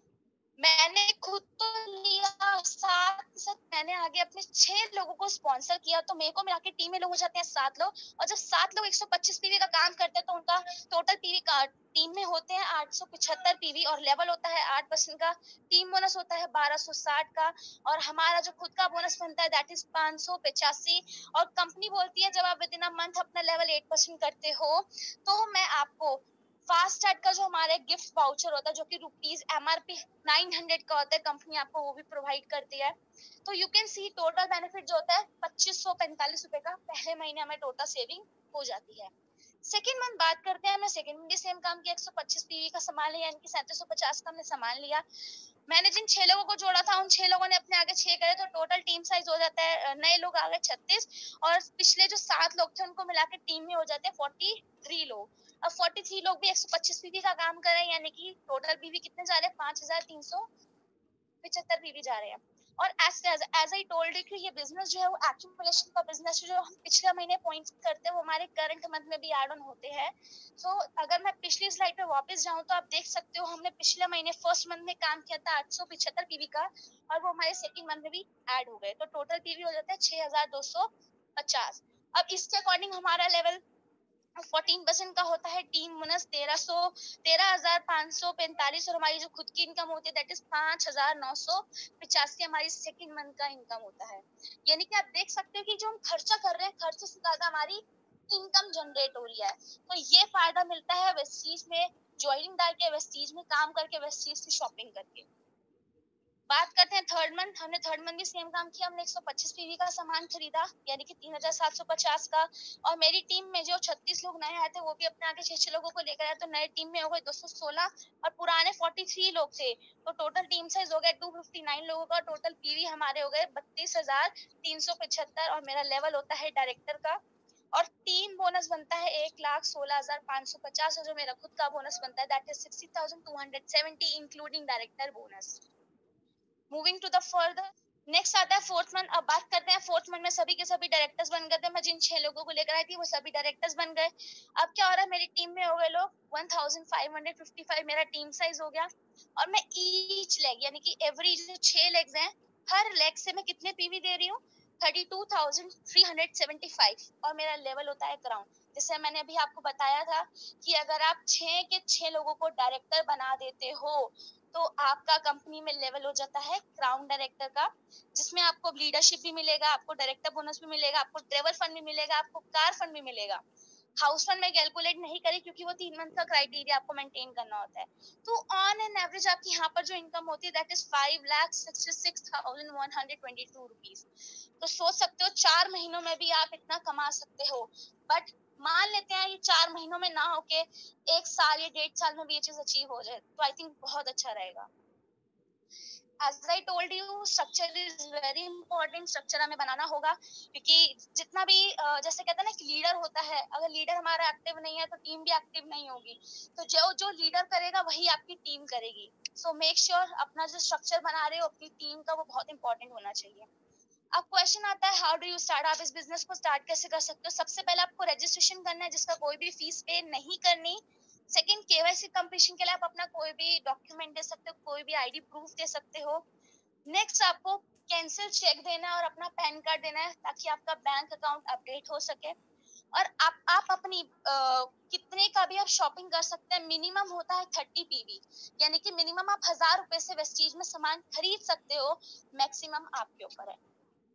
Speaker 1: मैंने खुद तो लिया, साथ साथ मैंने आगे अपने छह लोगों को स्पॉन्सर किया, तो मेरे को मिला के टीम में लोग हो जाते हैं सात लोग, और जब सात लोग एक सौ पच्चीस पीवी का काम करते हैं तो उनका टोटल पीवी का टीम में होते हैं आठ सौ पचहत्तर पीवी, और लेवल होता है आठ परसेंट का, टीम बोनस होता है बारह सौ साठ का, और हमारा जो खुद का बोनस बनता है दैट इज पाँच सौ पचासी। और कंपनी बोलती है जब आप विद इन अ मंथ अपना लेवल एट परसेंट करते हो तो मैं आपको फास्ट स्टार्ट का जो हमारे गिफ्ट वाउचर होता है जो कि रुपीज एमआरपी नाइन हंड्रेड का होता है, कंपनी आपको वो भी प्रोवाइड करती है। तो you can see total benefit जो होता है पच्चीस सौ पैंतालीस रुपए का पहले महीने हमें टोटल सेविंग हो जाती है। सेकेंड मंथ बात करते हैं, मैं सेकेंड मंथ भी सेम काम किया, एक सौ पच्चीस पीवी का सामान लिया, यानी कि सैंतीस सौ पचास का हमने सामान लिया। मैंने जिन छह लोगों को जोड़ा था उन छह लोगों ने अपने आगे छह करे, तो टोटल टीम साइज हो जाता है, नए लोग आ गए छत्तीस, और पिछले जो सात लोग थे उनको मिला के टीम में हो जाते हैं फोर्टी थ्री लोग। अब फोर्टी थ्री लोग भी एक सौ पच्चीस पीवी का काम कर रहे हैं, यानी कि टोटल पीवी कितने जा रहे हैं, पांच हजार तीन सौ पिछहत्तर पीवी जा रहे हैं। और as as I told you कि ये बिजनेस जो है वो एक्यूमुलेशन का बिजनेस जो हम पिछले महीने पॉइंट्स करते हैं वो हमारे करंट मंथ में भी ऐड ऑन होते हैं। सो so, अगर मैं पिछली स्लाइड पे वापस जाऊं तो आप देख सकते हो हमने पिछले महीने फर्स्ट मंथ में काम किया था आठ सौ पिछहत्तर पीवी का, और वो हमारे सेकंड मंथ में भी ऐड हो गए, तो टोटल पीवी हो जाता है छह हजार दो सौ पचास। अब इसके अकॉर्डिंग हमारा लेवल फोर्टीन परसेंट का होता है टीम बोनस तेरह सौ तेरह हजार पाँच सौ पैंतालीस, और हमारी जो खुद की इनकम होती है दैट इज पांच हजार नौ सौ पिचासी हमारी सेकंड मंथ का इनकम होता है। यानी कि आप देख सकते हो कि जो हम खर्चा कर रहे हैं खर्चे से ज्यादा हमारी इनकम जनरेट हो रही है। तो ये फायदा मिलता है वेस्टीज में ज्वाइनिंग डाल के, वेस्टीज में काम करके, वेस्टीज से शॉपिंग करके। बात करते हैं थर्ड मंथ। हमने थर्ड मंथ भी सेम काम किया, हमने एक सौ पच्चीस पीवी का सामान खरीदा, यानी कि तीन हजार सात सौ पचास का। और मेरी टीम में जो छत्तीस लोग नए आए थे वो भी अपने आगे छह छह लोगों को लेकर आए, तो नए टीम में हो गए दो सौ सोलह और पुराने तैंतालीस लोग थे। तो टोटल टीम साइज हो गया दो सौ उनसठ लोगों का। टोटल पीवी हमारे हो गए बत्तीस हजार तीन सौ पचहत्तर और मेरा लेवल होता है डायरेक्टर का। और टीम बोनस बनता है एक लाख सोलह हजार पाँच सौ पचास, और जो मेरा खुद का बोनस बनता है that is sixty thousand two hundred seventy including director bonus. Moving to the further, next आता है फोर्थ मंथ। अब बात करते हैं फोर्थ मंथ में सभी के सभी डायरेक्टर्स बन गए थे। मैं जिन छह लोगों को लेकर आई थी वो सभी डायरेक्टर्स बन गए। अब क्या हो रहा है, मेरी टीम में हो गए लोग पंद्रह सौ पचपन, मेरा टीम साइज हो गया। और मैं ईच लेग यानी कि एवरी जो छह लेग्स हैं, हर लेग से मैं कितने पीवी दे रही हूँ, thirty two thousand three hundred seventy five, और मेरा लेवल होता है क्राउन। जैसे मैंने अभी आपको बताया था कि अगर आप छह के छह लोगों को डायरेक्टर बना देते हो तो आपका कंपनी में लेवल हो जाता है क्राउन डायरेक्टर का, जिसमें आपको लीडरशिप भी मिलेगा, आपको डायरेक्टर बोनस भी मिलेगा, आपको ट्रेवल फंड भी मिलेगा, आपको कार फंड भी मिलेगा। हाउस फंड में कैलकुलेट नहीं करी क्योंकि वो तीन मंथ का क्राइटेरिया आपको मेंटेन करना होता है। तो ऑन एन एवरेज आपकी यहाँ पर जो इनकम होती है that is five lakh sixty six thousand one hundred twenty two rupees. तो सोच सकते हो चार महीनों में भी आप इतना कमा सकते हो। बट मान लेते हैं ये चार महीनों में ना होके एक साल या डेढ़ साल में भी ये चीज अचीव हो जाए तो आई थिंक बहुत अच्छा रहेगा। As I told you, structure is very important। Structure हमें बनाना होगा क्योंकि जितना भी जैसे कहते हैं ना कि लीडर होता है, अगर लीडर हमारा एक्टिव नहीं है तो टीम भी एक्टिव नहीं होगी। तो जो जो लीडर करेगा वही आपकी टीम करेगी। सो मेक श्योर अपना जो स्ट्रक्चर बना रहे हो अपनी टीम का वो बहुत इंपॉर्टेंट होना चाहिए। अब क्वेश्चन आता है हाउ डू यू स्टार्ट। आप इस बिजनेस को स्टार्ट कैसे कर सकते हो। सबसे पहले आपको रजिस्ट्रेशन करना है जिसका कोई भी फीस पे नहीं करनी। सेकंड, केवाईसी कंप्लीशन के लिए आप अपना कोई भी डॉक्यूमेंट दे सकते हो, कोई भी आईडी प्रूफ दे सकते हो। नेक्स्ट, आपको कैंसिल चेक देना है और अपना पैन कार्ड देना है ताकि आपका बैंक अकाउंट अपडेट हो सके। और आप आप अपनी आ, कितने का भी आप शॉपिंग कर सकते हैं। मिनिमम होता है थर्टी पीवी, यानी कि मिनिमम आप हजार रुपए से वेस्टीज में सामान खरीद सकते हो। मैक्सिमम आपके ऊपर है।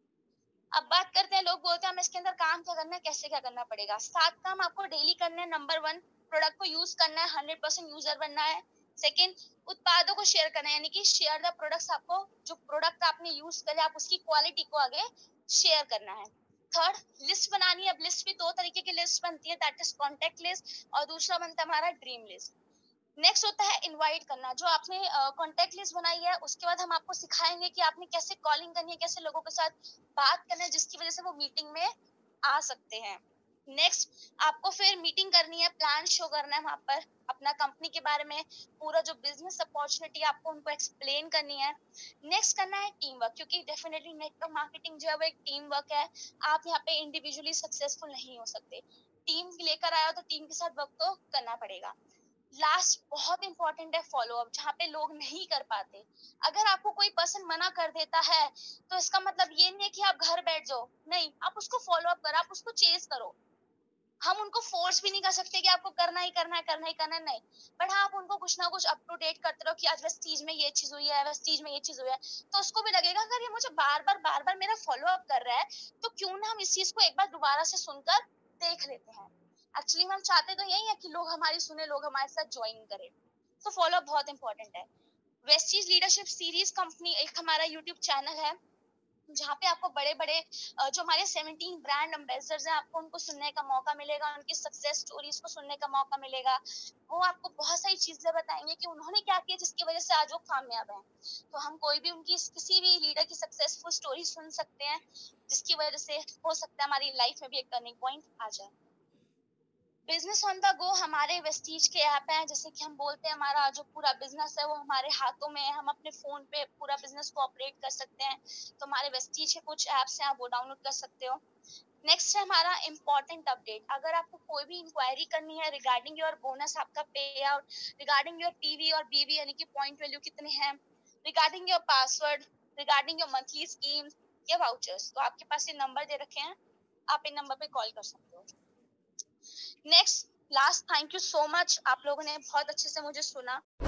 Speaker 1: अब बात करते हैं, लोग बोलते हैं हमें इसके अंदर काम क्या करना है, कैसे क्या करना पड़ेगा। सात काम आपको डेली करने हैं। नंबर वन, प्रोडक्ट को यूज करना है, हंड्रेड परसेंट यूजर बनना है। सेकेंड, उत्पादों को शेयर करना है, यानी कि शेयर द प्रोडक्ट्स। आपको जो प्रोडक्ट आपने यूज करे आप उसकी क्वालिटी को आगे शेयर करना है। थर्ड, लिस्ट बनानी है। अब लिस्ट भी दो तरीके की लिस्ट बनती है, दैट इज कॉन्टेक्ट लिस्ट और दूसरा बनता है हमारा ड्रीम लिस्ट। नेक्स्ट होता है इनवाइट करना। जो आपने कॉन्टेक्ट लिस्ट बनाई है उसके बाद हम आपको सिखाएंगे कि आपने कैसे कॉलिंग करनी है, कैसे लोगों के साथ बात करना है जिसकी वजह से वो मीटिंग में आ सकते हैं। नेक्स्ट, आपको फिर मीटिंग करनी है, प्लान शो करना है वहां पर अपना कंपनी के बारे में, पूरा जो बिजनेस अपॉर्चुनिटी आपको उनको एक्सप्लेन करनी है। नेक्स्ट करना है टीम वर्क, क्योंकि डेफिनेटली नेटवर्क मार्केटिंग जो है वो एक टीम वर्क है। आप यहाँ पे इंडिविजुअली सक्सेसफुल नहीं हो सकते, टीम लेकर आया हो तो टीम के साथ वर्क तो करना पड़ेगा। लास्ट बहुत इंपॉर्टेंट है फॉलो अप, जहाँ पे लोग नहीं कर पाते। अगर आपको कोई पर्सन मना कर देता है तो इसका मतलब ये नहीं है कि आप घर बैठ जाओ, नहीं, आप उसको फॉलो अप करो, आप उसको चेज करो। हम उनको फोर्स भी नहीं कर सकते कि आपको करना ही करना है, करना ही करना है, नहीं। बट हाँ, आप उनको कुछ ना कुछ अप टू डेट करते रहो कि आज वैसे चीज में ये चीज हुई है, वैसे चीज में ये चीज हुई है, तो उसको भी लगेगा अगर ये मुझे बार बार बार बार मेरा फॉलो अप कर रहा है तो क्यों ना हम इस चीज को एक बार दोबारा से सुनकर देख लेते हैं। एक्चुअली हम चाहते तो यही है कि लोग हमारी सुने, लोग हमारे साथ ज्वाइन करें। तो फॉलो अप बहुत इंपॉर्टेंट है। वेस्टीज लीडरशिप सीरीज कंपनी एक हमारा यूट्यूब चैनल है जहाँ पे आपको बड़े बड़े जो हमारे सेवनटीन ब्रांड एम्बेसडर्स हैं आपको उनको सुनने का मौका मिलेगा, उनकी सक्सेस स्टोरीज को सुनने का मौका मिलेगा। वो आपको बहुत सारी चीजें बताएंगे कि उन्होंने क्या किया जिसकी वजह से आज वो कामयाब हैं। तो हम कोई भी उनकी किसी भी लीडर की सक्सेसफुल स्टोरी सुन सकते हैं जिसकी वजह से हो सकता है हमारी लाइफ में भी एक टर्निंग पॉइंट आ जाए। बिजनेस ऑन द गो हमारे वेस्टीज के ऐप हैं, जैसे कि हम बोलते हैं हमारा जो पूरा बिजनेस है वो हमारे हाथों में है, हम अपने फोन पे पूरा बिजनेस को ऑपरेट कर सकते हैं। तो हमारे वेस्टीज के कुछ ऐप्स हैं, आप वो डाउनलोड कर सकते हो। नेक्स्ट है हमारा इम्पोर्टेंट अपडेट। अगर आपको कोई भी इंक्वायरी करनी है रिगार्डिंग योर बोनस, आपका पे आउट, रिगार्डिंग योर पीवी और बीवी यानी कि पॉइंट वैल्यू कितने हैं, regarding your password, regarding your monthly scheme या वाउचर्स, तो आपके पास ये नंबर दे रखे हैं, आप इन नंबर पे कॉल कर सकते हो। Next, last, thank you so much, आप लोगों ने बहुत अच्छे से मुझे सुना।